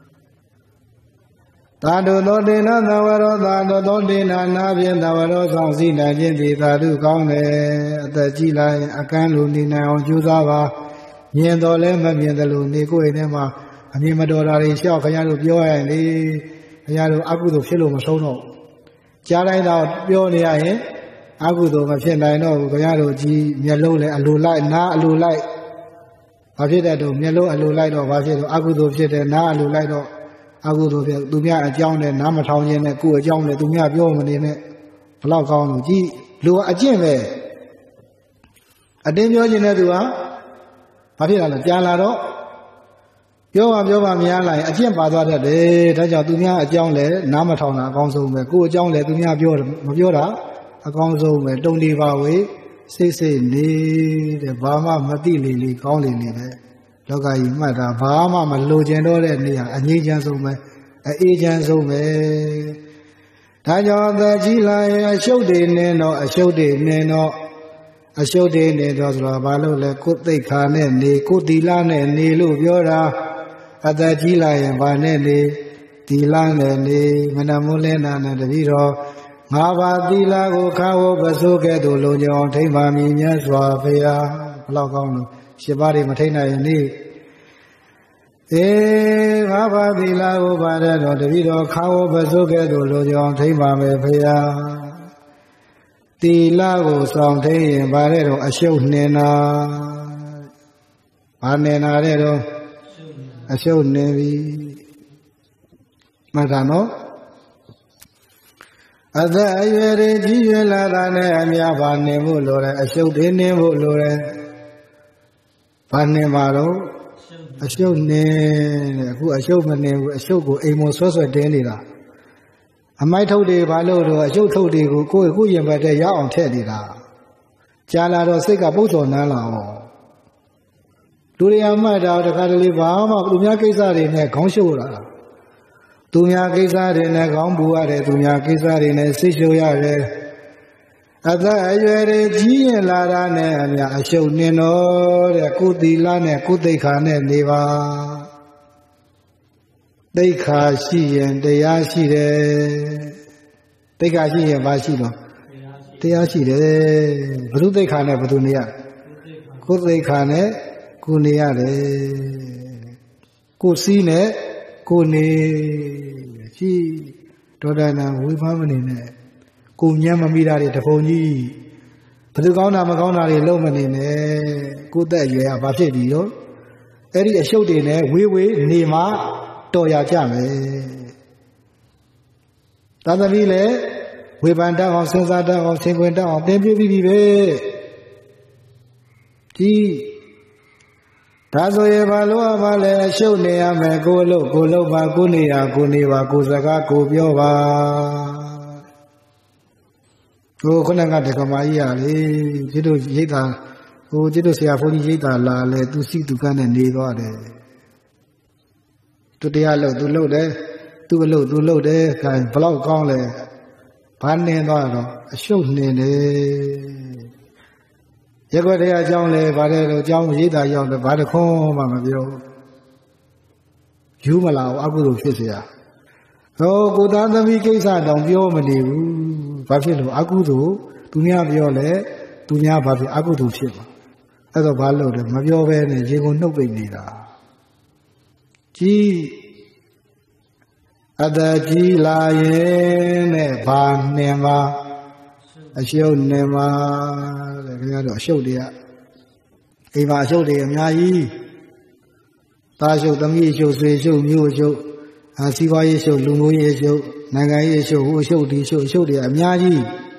Speaker 1: သာဓုသောတေနသဝရောသာဓုသောတေနနာဖြင့်သဝရောဆောင်စည်းနိုင်ခြင်းသည်သာဓုကောင်းတယ်အသက်ကြီးလာရင်အကန့်လိုနေနိုင်အောင်ကြိုးစားပါမြင်တော်လဲမမြင်တယ်လို့နေကိုယ်ရဲ့ထဲမှာအမြင်မတော်တာတွေရှောက်ခရတို့ပြောရရင်လေခရတို့အကုသိုလ်ဖြစ်လို့မဆုံးတော့ကြားတိုင်းတော့ပြောနေရရင်အကုသိုလ်မဖြစ်နိုင်တော့ဘူးခရတို့ကြီးမျက်လုံးလည်းအလိုလိုက်နားအလိုလိုက်ဘာဖြစ်တဲ့တို့မျက်လုံးအလိုလိုက်တော့ဘာဖြစ်တော့အကုသိုလ်ဖြစ်တယ်နားအလိုလိုက်တော့အကုသိုလ်ဖြစ်သူများအကြောင်းနဲ့နားမထောင်ခြင်းနဲ့ကိုယ်အကြောင်းနဲ့သူများပြောမနေနဲ့ဘလောက်ကောင်းလို့ကြည်လူအကျင့်ပဲအတင်းပြောခြင်းနဲ့သူကဘာဖြစ်လာလဲပြန်လာတော့ပြောပါပြောပါမရလိုက်အကျင့်ပါသွားတတ်တယ်ဒါကြောင့်သူများအကြောင်းလည်းနားမထောင်တာအကောင်းဆုံးပဲကိုယ်အကြောင်းလည်းသူများပြောတယ်မပြောတာအကောင်းဆုံးပဲတုံနေပါဝေးစိတ်စိတ်နေတဲ့ဘာမှမသိလေလေကောင်းလေလေပဲလောကကြီးမှတ်တာဘာမှမလိုချင်တော့တဲ့နေရာအငြိမ်းချမ်းဆုံးပဲအေးချမ်းဆုံးပဲဒါကြောင့်သက်ကြီးလာရင်အရှုပ်တွေနေတော့အရှုပ်တွေနေတော့အရှုပ်တွေနေတော့ဆိုတော့ဘာလို့လဲကိုယ်သိက္ခာနဲ့နေကိုယ်သီလနဲ့နေလို့ပြောတာအသက်ကြီးလာရင်ဘာနဲ့နေသီလနဲ့နေမနမုလဲနာနဲ့တပည့်တော်ငါးပါးသီလကိုခါဝပစိုးကဲ့သို့လုံခြုံအောင်ထိမ့်ပါမည်မြတ်စွာဘုရားဘလောက်ကောင်းလို့ရှင်းပါးတွေမထိနိုင်ရင်နေအေးငါးပါးသီလကိုပါတဲ့တော့တပည့်တော်ခါဝပစိုးကဲ့သို့လုံခြုံအောင်ထိမ့်ပါမယ်ဘုရားသီလကိုဆောင်ထိန်ရင်ဗါတဲ့တော့အရှုပ်နှင်နာဘာနှင်နာတဲ့တော့အရှုပ်နှင်ပြီမှတ်တာနော်အသက်အရွယ်ကြီးရွယ်လာတာနဲ့အများဘာနှင်ဖို့လိုတယ်အရှုပ်တွေနှင်ဖို့လိုတယ်ဘာနှင်ပါတော့အရှုပ်နှင်တဲ့အခုအရှုပ်မနှင်ဘူးအရှုပ်ကိုအိမ်မဆွဲဆွဲတင်းနေတာအမိုက်ထုတ်တွေဘာလို့တော့အရှုပ်ထုတ်တွေကိုကိုယ့်ကိုယ်ရင်ပတ်တဲ့ရောက်အောင်ထည့်နေတာကြာလာတော့စိတ်ကပုတ်ချော်နန်းလာအောင်လူတွေအမှတ်တာတခါတလေဘာမှလူများကိစ္စတွေနဲ့ခေါင်းရှုပ်လာသူများကိစ္စတွေနဲ့ခေါင်းပူရတယ်သူများကိစ္စတွေနဲ့စိတ်ရှုပ်ရတယ်အသက်အရွယ်ကြီးရင်လာတာနဲ့အများအရှုပ်နှင်တော့တဲ့ကုသီလနဲ့ကုသိက္ခာနဲ့နေပါသိက္ခာရှိရင်တရားရှိတယ်သိက္ခာရှိရင်ဘာရှိတော့တရားရှိတယ်ဘုရုသိက္ခာနဲ့ဘယ်သူနေရကုသိက္ခာနဲ့ကိုနေရတယ်ကိုစည်းနဲ့ကိုနေရှိဒေါဒနာဝိဖမ်းမနေနဲ့ကိုညံ့မမိတာတွေတပုံကြီးဘယ်သူကောင်းတာမကောင်းတာတွေလုံးမနေနဲ့ကိုသက်ရွယ်ကဘာဖြစ်ပြီတော့အဲ့ဒီအရှုပ်တွေနဲ့ဝေးဝေးနေမှတော်ရကြမယ်သာသမီလည်းဝေဖန်တတ်အောင်စဉ်းစားတတ်အောင်ဆင်ခွင်တတ်အောင်သင်ပြပြီးပြီပဲဒီဒါဆိုရင်ဘာလို့အမလဲအရှုပ်နေရမယ်ကိုလို့ကိုလို့ပါကိုနေရကိုနေပါကိုစကားကိုပြောပါဟိုခုနကတက္ကမကြီးရလေကျတို့ရိတ်တာဟိုကျတို့ဆရာဘုန်းကြီးရိတ်တာလာလဲသူစီသူကနဲ့နေသွားတယ်သူတရားလို့သူလို့တယ်သူအလို့သူလို့တယ်ခိုင်ဘလောက်ကောင်းလဲဘာနေသွားတော့အရှုပ်နေတယ်ရက်ွက်တရားအကြောင်းလဲဗါတဲ့တော့အကြောင်းရိတ်တာရောက်တယ်ဘာတခွန်းမှမပြောယူမလာဘူးအကုသိုလ်ဖြစ်เสียဟောကိုသားသမီးကိစ္စတောင်ပြောမနေဘူးဘာဖြစ်လို့အကုသိုလ်သူများပြောလဲသူများဘာဖြစ်အကုသိုလ်ဖြစ်မှာအဲ့တော့ဘာလို့လဲမပြောဘဲနဲ့ရေကိုနှုတ်ပိတ်နေတာကြီးအတကြီးလာရင်နဲ့ဘာနှင်ပါအရှုပ်နှင်ပါတဲ့ခင်ဗျားတို့အရှုပ်တွေကအိမ်မှာအရှုပ်တွေအများကြီးသားရှုပ်သမီးရှုပ်ဆွေရှုပ်မျိုးရှုပ်အာစီးပွားရေးရှုပ်လူမှုရေးရှုပ်နိုင်ငံရေးရှုပ်ဟိုရှုပ်ဒီရှုပ်ရှုပ်တွေအများကြီး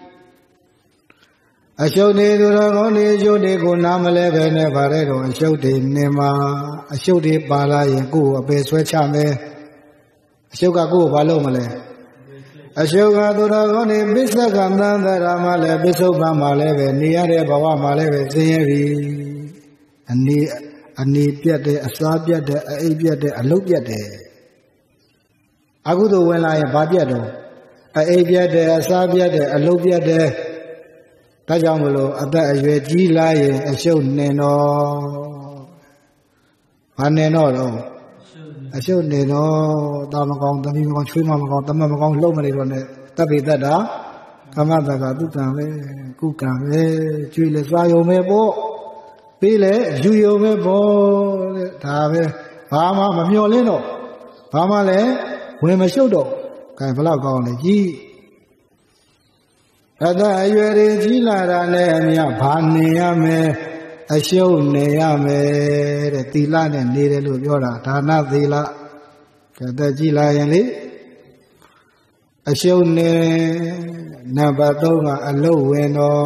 Speaker 1: အရှုပ်တွေသူတော်ကောင်းတွေအရှုပ်တွေကိုနားမလဲပဲနဲ့ဗါတဲ့တော့အရှုပ်တွေနေမှာအရှုပ်တွေပါလာရင်ကိုယ်အပေဆွဲချမယ်အရှုပ်ကကိုယ်ကိုဘာလုပ်မလဲအရှုပ်ကသူတော်ကောင်းတွေပစ္စကသံသရာမှာလဲပစ္စုပန်မှာလဲပဲနေရတဲ့ဘဝမှာလဲပဲဆင်းရဲပြီအနေအနေပြတ်တဲ့အစားပြတ်တဲ့အအိပ်ပြတ်တဲ့အလုတ်ပြတ်တဲ့အကုသိုလ်ဝင်လာရင်ဘာပြတ်တော့အအိပ်ပြတ်တဲ့အစားပြတ်တဲ့အလုတ်ပြတ်တဲ့ဒါကြောင့်မလို့အသက်အရွယ်ကြီးလာရင်အရှုပ်နေတော့ဘာနေတော့တော့အရှုပ်နေတော့တာမကောင်းသမီးမကောင်းချွေးမမကောင်းတမမကောင်းလှုပ်မနေတော့နဲ့တပ်ပိတတ်တာကမ္မတကသူကံပဲကုကံပဲကျွေးလေသွားယုံပဲပေါ့ပြီးလေယူယုံပဲပေါ့တဲ့ဒါပဲဘာမှမမျော်လင်းတော့ဘာမှလည်းဝင်မရှုပ်တော့ကဲဘလောက်ကောင်းလဲကြီးအသက်အရွယ်ကြီးလာတာနဲ့အမြဘာနေရမယ်အရှုံးနေရမယ်တဲ့သီလနဲ့နေတယ်လို့ပြောတာဒါနသီလကဲသက်ကြီးလာရင်လေအရှုံးနေနံပါတ်သုံးကအလုတ်ဝင်တော့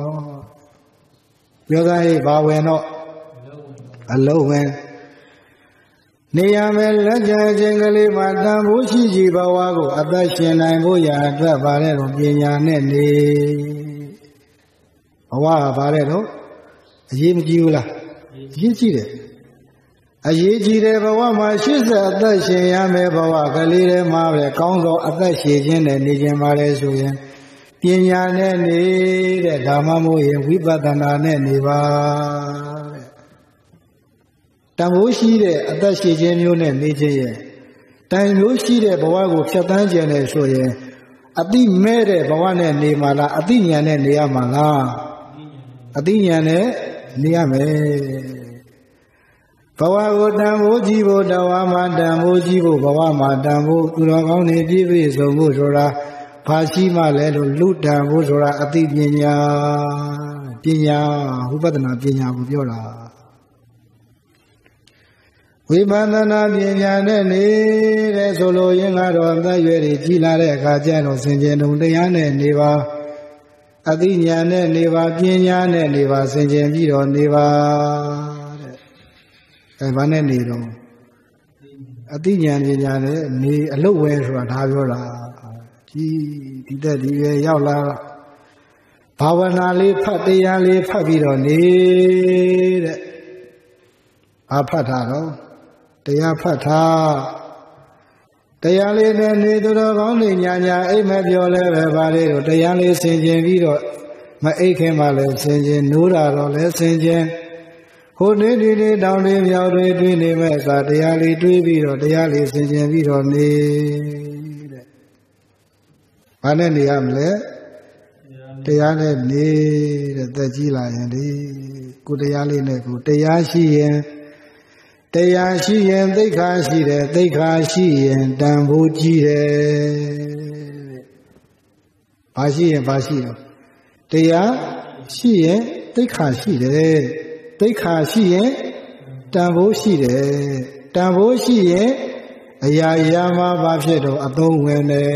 Speaker 1: ပြောသားရေးဘာဝင်တော့အလုတ်ဝင်နေရမယ်လက်ကြခြင်းကလေးမှာတန်ဖိုးရှိကြည်ဘဝကိုအသက်ရှင်နိုင်ဖို့ရာအတွက်ပါတဲ့တော့ပညာနဲ့နေဘဝကပါတဲ့တော့အရေးမကြီးဘူးလားအရေးကြီးတယ်အရေးကြီးတယ်ဘဝမှာရှစ်ဆက်အသက်ရှင်ရမယ်ဘဝကလေးထဲမှာပဲကောင်းသောအသက်ရှင်ခြင်းနဲ့နေခြင်းပါလေဆိုရင်ပညာနဲ့နေတဲ့ဓမ္မမို့ရင်ဝိပဿနာနဲ့နေပါတန်ဖိုးရှိတဲ့အသက်ရှင်ခြင်းမျိုးနဲ့နေခြင်းရဲ့တိုင်မျိုးရှိတဲ့ဘဝကိုဖြတ်သန်းခြင်းနဲ့ဆိုရင်အတိမဲ့တဲ့ဘဝနဲ့နေမှာလားအတိညာနဲ့နေရမှာလားအတိညာနဲ့နေရမယ်ဘဝကိုတန်ဖိုးကြည့်ဖို့တဝါမှာတန်ဖိုးကြည့်ဖို့ဘဝမှာတန်ဖိုးသူတော်ကောင်းတွေပြည့်ပြည့်စုံဖို့ဆိုတာဘာရှိမှလဲလို့လူတန်ဖို့ဆိုတာအတိပညာပညာဝိပဿနာပညာကိုပြောတာဝိပဿနာပညာနဲ့နေတဲ့ဆိုလိုရင်းကတော့အသက်အရွယ်ကြီးလာတဲ့အခါကျတော့ဆင်ခြင်တုံတရားနဲ့နေပါအသိဉာဏ်နဲ့နေပါပညာနဲ့နေပါဆင်ခြင်ပြီးတော့နေပါတဲ့အဲဘာနဲ့နေတော့အသိဉာဏ်ပညာနဲ့နေအလုတ်ဝဲဆိုတာဒါပြောတာကြီးဒီတက်ဒီရွယ်ရောက်လာဘာဝနာလေးဖတ်တရားလေးဖတ်ပြီးတော့နေတဲ့ဘာဖတ်တာတော့တရားဖတ်တာတရားလေးနဲ့နေသူတော်ကောင်းတွေညာညာအိမ်မပြောလဲပဲပါလေတော့တရားလေးဆင်ခြင်ပြီးတော့မအိတ်ခင်မှလည်းဆင်ခြင်နိုးတာတော့လည်းဆင်ခြင်ဟိုနေ့ဒီနေ့တောင်းလေးမြောက်တွေတွေးနေမဲ့အခါတရားလေးတွေးပြီးတော့တရားလေးဆင်ခြင်ပြီးတော့နေတဲ့ဘာနဲ့နေရမလဲတရားနဲ့နေတဲ့သက်ကြီးလာရင်ဒီကိုတရားလေးနဲ့ကိုတရားရှိရင်တရားရှိရင်သိက္ခာရှိတယ်သိက္ခာရှိရင်တန်ဖိုးကြီးတယ်ဘာရှိရင်ဘာရှိတော့တရားရှိရင်သိက္ခာရှိတယ်သိက္ခာရှိရင်တန်ဖိုးရှိတယ်တန်ဖိုးရှိရင်အရာရာမှာဘာဖြစ်တော့အသုံးဝင်တယ်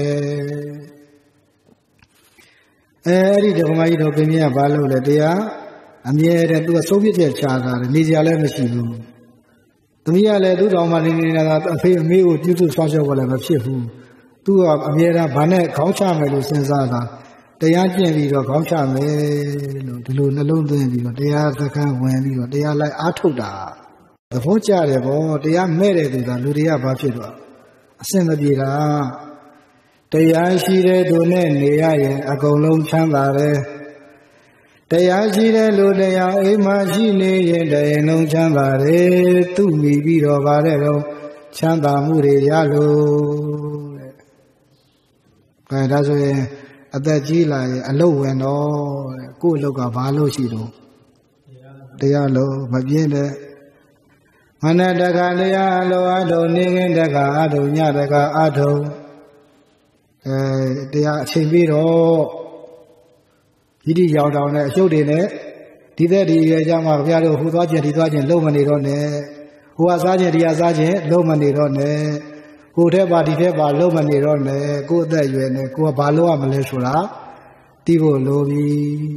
Speaker 1: အဲဒီဓမ္မကြီးတော်ပြင်းပြဘာလို့လဲတရားအမြဲတည်းသူကဆုံးဖြတ်ချက်ချတာတယ်နေကြလည်းမရှိဘူးသမီးကလည်းသူ့တော်မှနေနေတာအဖေအမေကိုပြုစုဆွားရှော့ဖို့လည်းမဖြစ်ဘူးသူကအမြဲတမ်းဘာနဲ့ခေါင်းချမယ်လို့စဉ်းစားတာတရားကျင့်ပြီးတော့ခေါင်းချမယ်လို့ဒီလိုနှလုံးသွင်းပြီးတော့တရားစခန်းဝင်ပြီးတော့တရားလိုက်အားထုတ်တာသဘောကျတယ်ဗောတရားမဲ့တဲ့သူကလူတွေကဘာဖြစ်တော့အစင်မပြေတာတရားရှိတဲ့သူနဲ့နေရရင်အကုန်လုံးချမ်းသာတယ်တရားရှိတဲ့လူတရားအိမ်မှာရှိနေရင်တရင်လုံးချမ်းသာတယ်သူ့မိပြီးတော့ဗါတဲ့တော့ချမ်းသာမှုတွေရလို့တဲ့။အဲဒါဆိုရင်အသက်ကြီးလာရင်အလုတ်ဝင်တော့တဲ့ကိုယ့်အလုတ်ကဘာလို့ရှိတော့တရားလို့မပြင်းတဲ့မနတကတရားအလိုအထုံနေငင်းတကအထုံညတကအထုံအဲတရားအချိန်ပြီးတော့ဒီဒီရောင်တောင်နဲ့အရှုပ်တွေနဲ့ဒီသက်ဒီရွယ်ကြမှာဘုရားတို့ဟိုသွားခြင်းဒီသွားခြင်းလုံးမနေတော့နဲ့ဟိုကစားခြင်းဒီကစားခြင်းလုံးမနေတော့နဲ့ဟကိုယ်ထဲပါဒီထဲပါလုံးမနေတော့နဲ့ကိုယ်အသက်အရွယ်နဲ့ကိုယ်ကဘာလို့ရမလဲဆိုတာသိဖို့လိုပြီ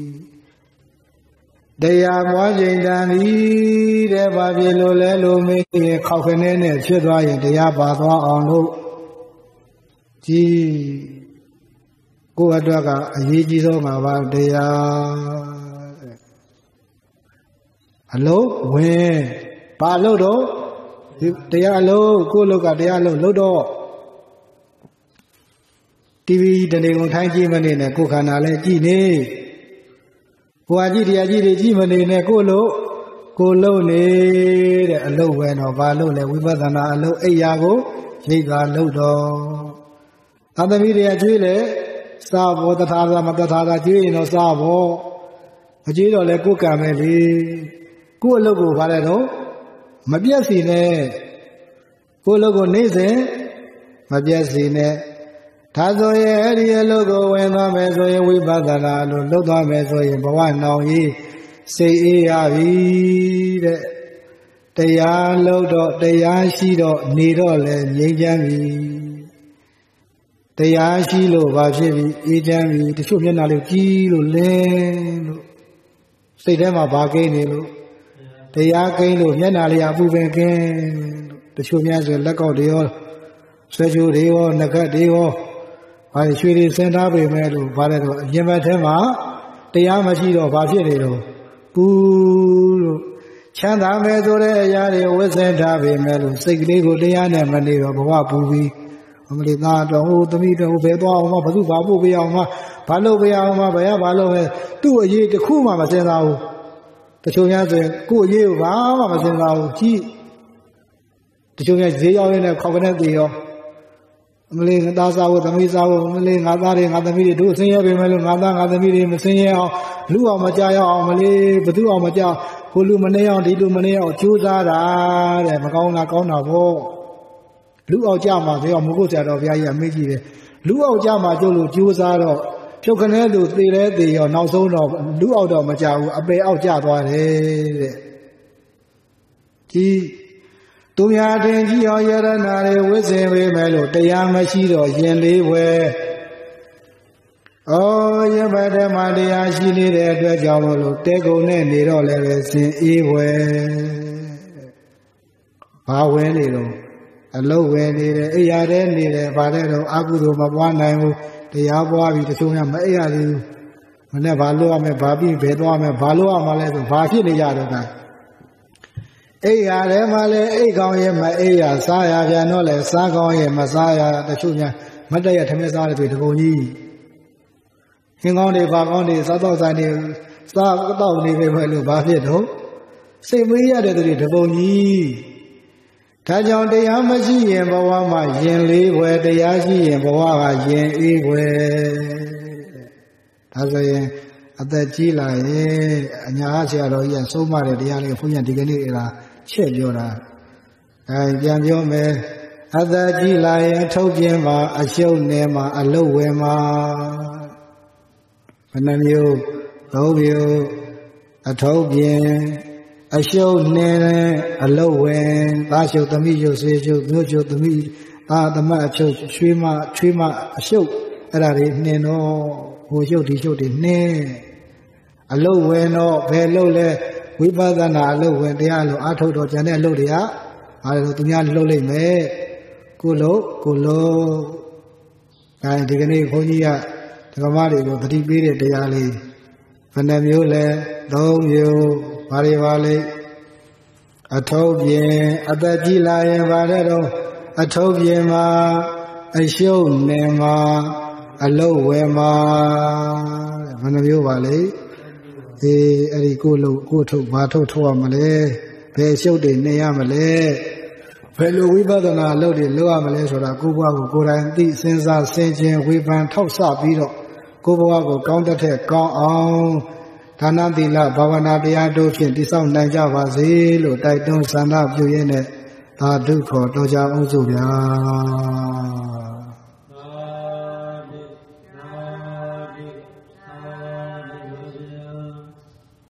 Speaker 1: တရားမွားချိန်တန်သည်တဲ့ဘာဖြစ်လို့လဲလို့မေးရင်ခောက်ခနဲနဲ့ဖြစ်သွားရင်တရားပါသွားအောင်လို့ကြည်ကိုယ်အတွက်ကအရေးကြီးဆုံးမှာပါတရားအလုံးဝင်ဘာလို့တော့တရားအလုံးကိုယ်လောက်ကတရားအလုံးလို့တော့တီဗီတနေကုန်ထိုင်းကြည့်မနေနဲ့ကိုယ်ခန္ဓာလည်းကြည့်နေကိုယ်အကြည့်တရားကြည့်တွေကြည့်မနေနဲ့ကိုယ်လို့ကိုယ်လုံးနေတဲ့အလုံးဝင်တော့ဘာလို့လဲဝိပဿနာအလုံးအိယာကိုရိတ်ကလို့တော့သာသမီတွေကကျွေးလေစားဘောတထာသာမတထာသာကျွေးရင်တော့စားဘောမကျွေးတော့လေကိုယ်ကံပဲလေကိုယ်အလုပ်ကိုဘာလဲတော့မပြတ်စီနဲ့ကိုယ်အလုပ်ကိုနေစဉ်မပြတ်စီနဲ့ဒါဆိုရင်အဲ့ဒီအလုပ်ကိုဝင်သွားမယ်ဆိုရင်ဝိပဿနာလို့လုပ်သွားမယ်ဆိုရင်ဘဝနောင်ကြီးစိတ်အေးရပြီတဲ့တရားလုပ်တော့တရားရှိတော့နေတော့လဲငြိမ်းချမ်းပြီတရားရှိလို့ဘာဖြစ်ပြီအေးချမ်းပြီတချို့မျက်နှာလေးကြီးလို့လင်းလို့စိတ်ထဲမှာဘာကိန်းနေလို့တရားကိန်းလို့မျက်နှာလေးအပူပင်ကင်းတချို့များဆိုလက်ကောက်တွေရောဆွဲချိုးတွေရောငကတ်တွေရောဘာရွှေတွေစင်ထားပေမဲ့လို့ဘာလဲတော့အရင်ဘက်ထဲမှာတရားမရှိတော့ဘာဖြစ်နေတော့ပူလို့ချမ်းသာမယ်ဆိုတဲ့အရာတွေဝတ်ဆင်ထားပေမဲ့လို့စိတ်ကလေးကိုတရားနဲ့မနေတော့ဘဝပူပြီးအမလေးသားတော့ဟိုသမီးတော့ဘယ်သွားအောင်မဘသူဘာပို့ပေးအောင်မဘာလို့ပေးအောင်မဘယ်ရဘာလို့လဲသူ့အရေးတစ်ခုမှမစင်စားဘူးတချို့များဆိုရင်ကိုယ့်အရေးကိုဘာမှမစင်စားဘူးကြည့်တချို့များဈေးရောက်ရင်းနဲ့ခေါက်ကနေတည်ရောအမလေးငါသားစားဖို့သမီးစားဖို့အမလေးငါသားတွေငါသမီးတွေတို့ဆင်းရဲပေမဲ့လို့ငါသားငါသမီးတွေမဆင်းရဲအောင်လူအောင်မကြရအောင်မလေးဘသူအောင်မကြဟိုလူမနေအောင်ဒီလူမနေအောင်ကြိုးစားတာတဲ့မကောင်းတာကောင်းတာပေါ့လူအောင်ကြမှာဆိုတော့မဟုတ်ဆရာတော်ဘုရားကြီးကမေးကြည့်တယ်လူအောင်ကြမှာကျုပ်လို့ကြိုးစားတော့ဖြုတ်ခနဲလို့သေလဲသေရောနောက်ဆုံးတော့လူအောင်တော့မကြဘူးအပေအောက်ကျသွားတယ်တဲ့ကြီးသူများတင်ကြည့်အောင်ယရနာတွေဝိဇ္ဇင်ပေးမယ်လို့တရားမရှိတော့ရင်လေးဝဲဩရဘတ်ဓမ္မတရားရှိနေတဲ့အတွက်ကြောင့်လို့တဲကုံနဲ့နေတော့လည်းပဲစင်အေးဝဲဘာဝဲနေတော့အလုတ်ဝဲနေတယ်အိယာတဲ့နေတယ်ဗါတဲ့တော့အကုသိုလ်မပွားနိုင်ဘူးတရားပွားပြီးတချို့ကမအိယာသေးဘူးမနဲ့ဘာလို့ရမလဲဘာပြီးဘယ်သွားမလဲဘာလို့ရမလဲဆိုဘာဖြစ်နေကြတော့ကအိယာထဲမှာလဲအိတ်ကောင်းရဲ့မအိယာစားရပြန်တော့လဲစားကောင်းရဲ့မစားရတချို့များမတ်တရထမင်းစားတယ်ဆိုတကုံကြီးဟင်းကောင်းတွေဘာကောင်းတွေစားတော့ဆိုင်တွေစားတော့နေပဲပဲလို့ဘာဖြစ်တော့စိတ်မွေးရတဲ့သူတွေတကုံကြီးဒါကြောင့်တရားမရှိရင်ဘဝမှာယင်လေးွယ်တရားရှိရင်ဘဝကယင်အေးွယ်ဒါဆိုရင်အသက်ကြီးလာရင်အညာဆရာတော်ကြီးကဆုံးမတဲ့တရားလေးကိုဘုန်းကြီးဒီကနေ့အဲ့ဒါချက်ပြောတာအဲပြန်ပြောမယ်အသက်ကြီးလာရင်ထုတ်ပြင်းမှာအရှုပ်နေမှာအလုတ်ဝယ်မှာဘယ်နှမျိုးသုံးမျိုးအထုတ်ပြင်းအရှုပ်နေအလုတ်ဝယ်သားရှုပ်သမီးရှုပ်ဆေးရှုပ်မြို့ရှုပ်သမီးသားသမအရှုပ်ချွေးမချွေးမအရှုပ်အဲ့ဒါတွေနှင်တော့ဟိုရှုပ်ဒီရှုပ်တွေနှင်းအလုတ်ဝယ်တော့ဘယ်လုတ်လဲဝိပဿနာအလုတ်ဝယ်တရားလို့အာထုတ်တော့ကျန်တဲ့အလုတ်တွေကအားလို့သူများလှုပ်လိုက်မယ်ကိုလို့ကိုလို့အဲဒီကနေ့ဘုန်းကြီးကဓမ္မတွေကိုသတိပေးတဲ့တရားလေးဘယ်နှမျိုးလဲသုံးမျိုးဘာတွေပါလဲအထုပ်ပြင်းအသက်ကြီးလာရင်ဗါတဲ့တော့အထုပ်ပြင်းမှာအရှုပ်နေမှာအလုတ်ဝယ်မှာဘယ်နှမျိုးပါလဲအေးအဲ့ဒီကိုလို့ကိုထုတ်ဘာထုတ်ထုတ်ရမလဲဘယ်ရှုပ်တွေနေရမလဲဘယ်လိုဝိပဿနာလုပ်တွေလုပ်ရမလဲဆိုတာကိုယ့်ဘဝကိုကိုယ်တိုင်သိစဉ်းစားဆင်ခြင်ဝေဖန်ထောက်ဆပြီးတော့ကိုယ့်ဘဝကိုကောင်းတဲ့ကောင်းအောင်ဒါနသီလဘာဝနာတရားတို့ဖြင့်တိဆောက်နိုင်ကြပါစေလို့တိုက်တွန်းဆန္ဒပြုရင်းနဲ့သာဓုခေါ်တော်ကြအောင်စို့ဗျာ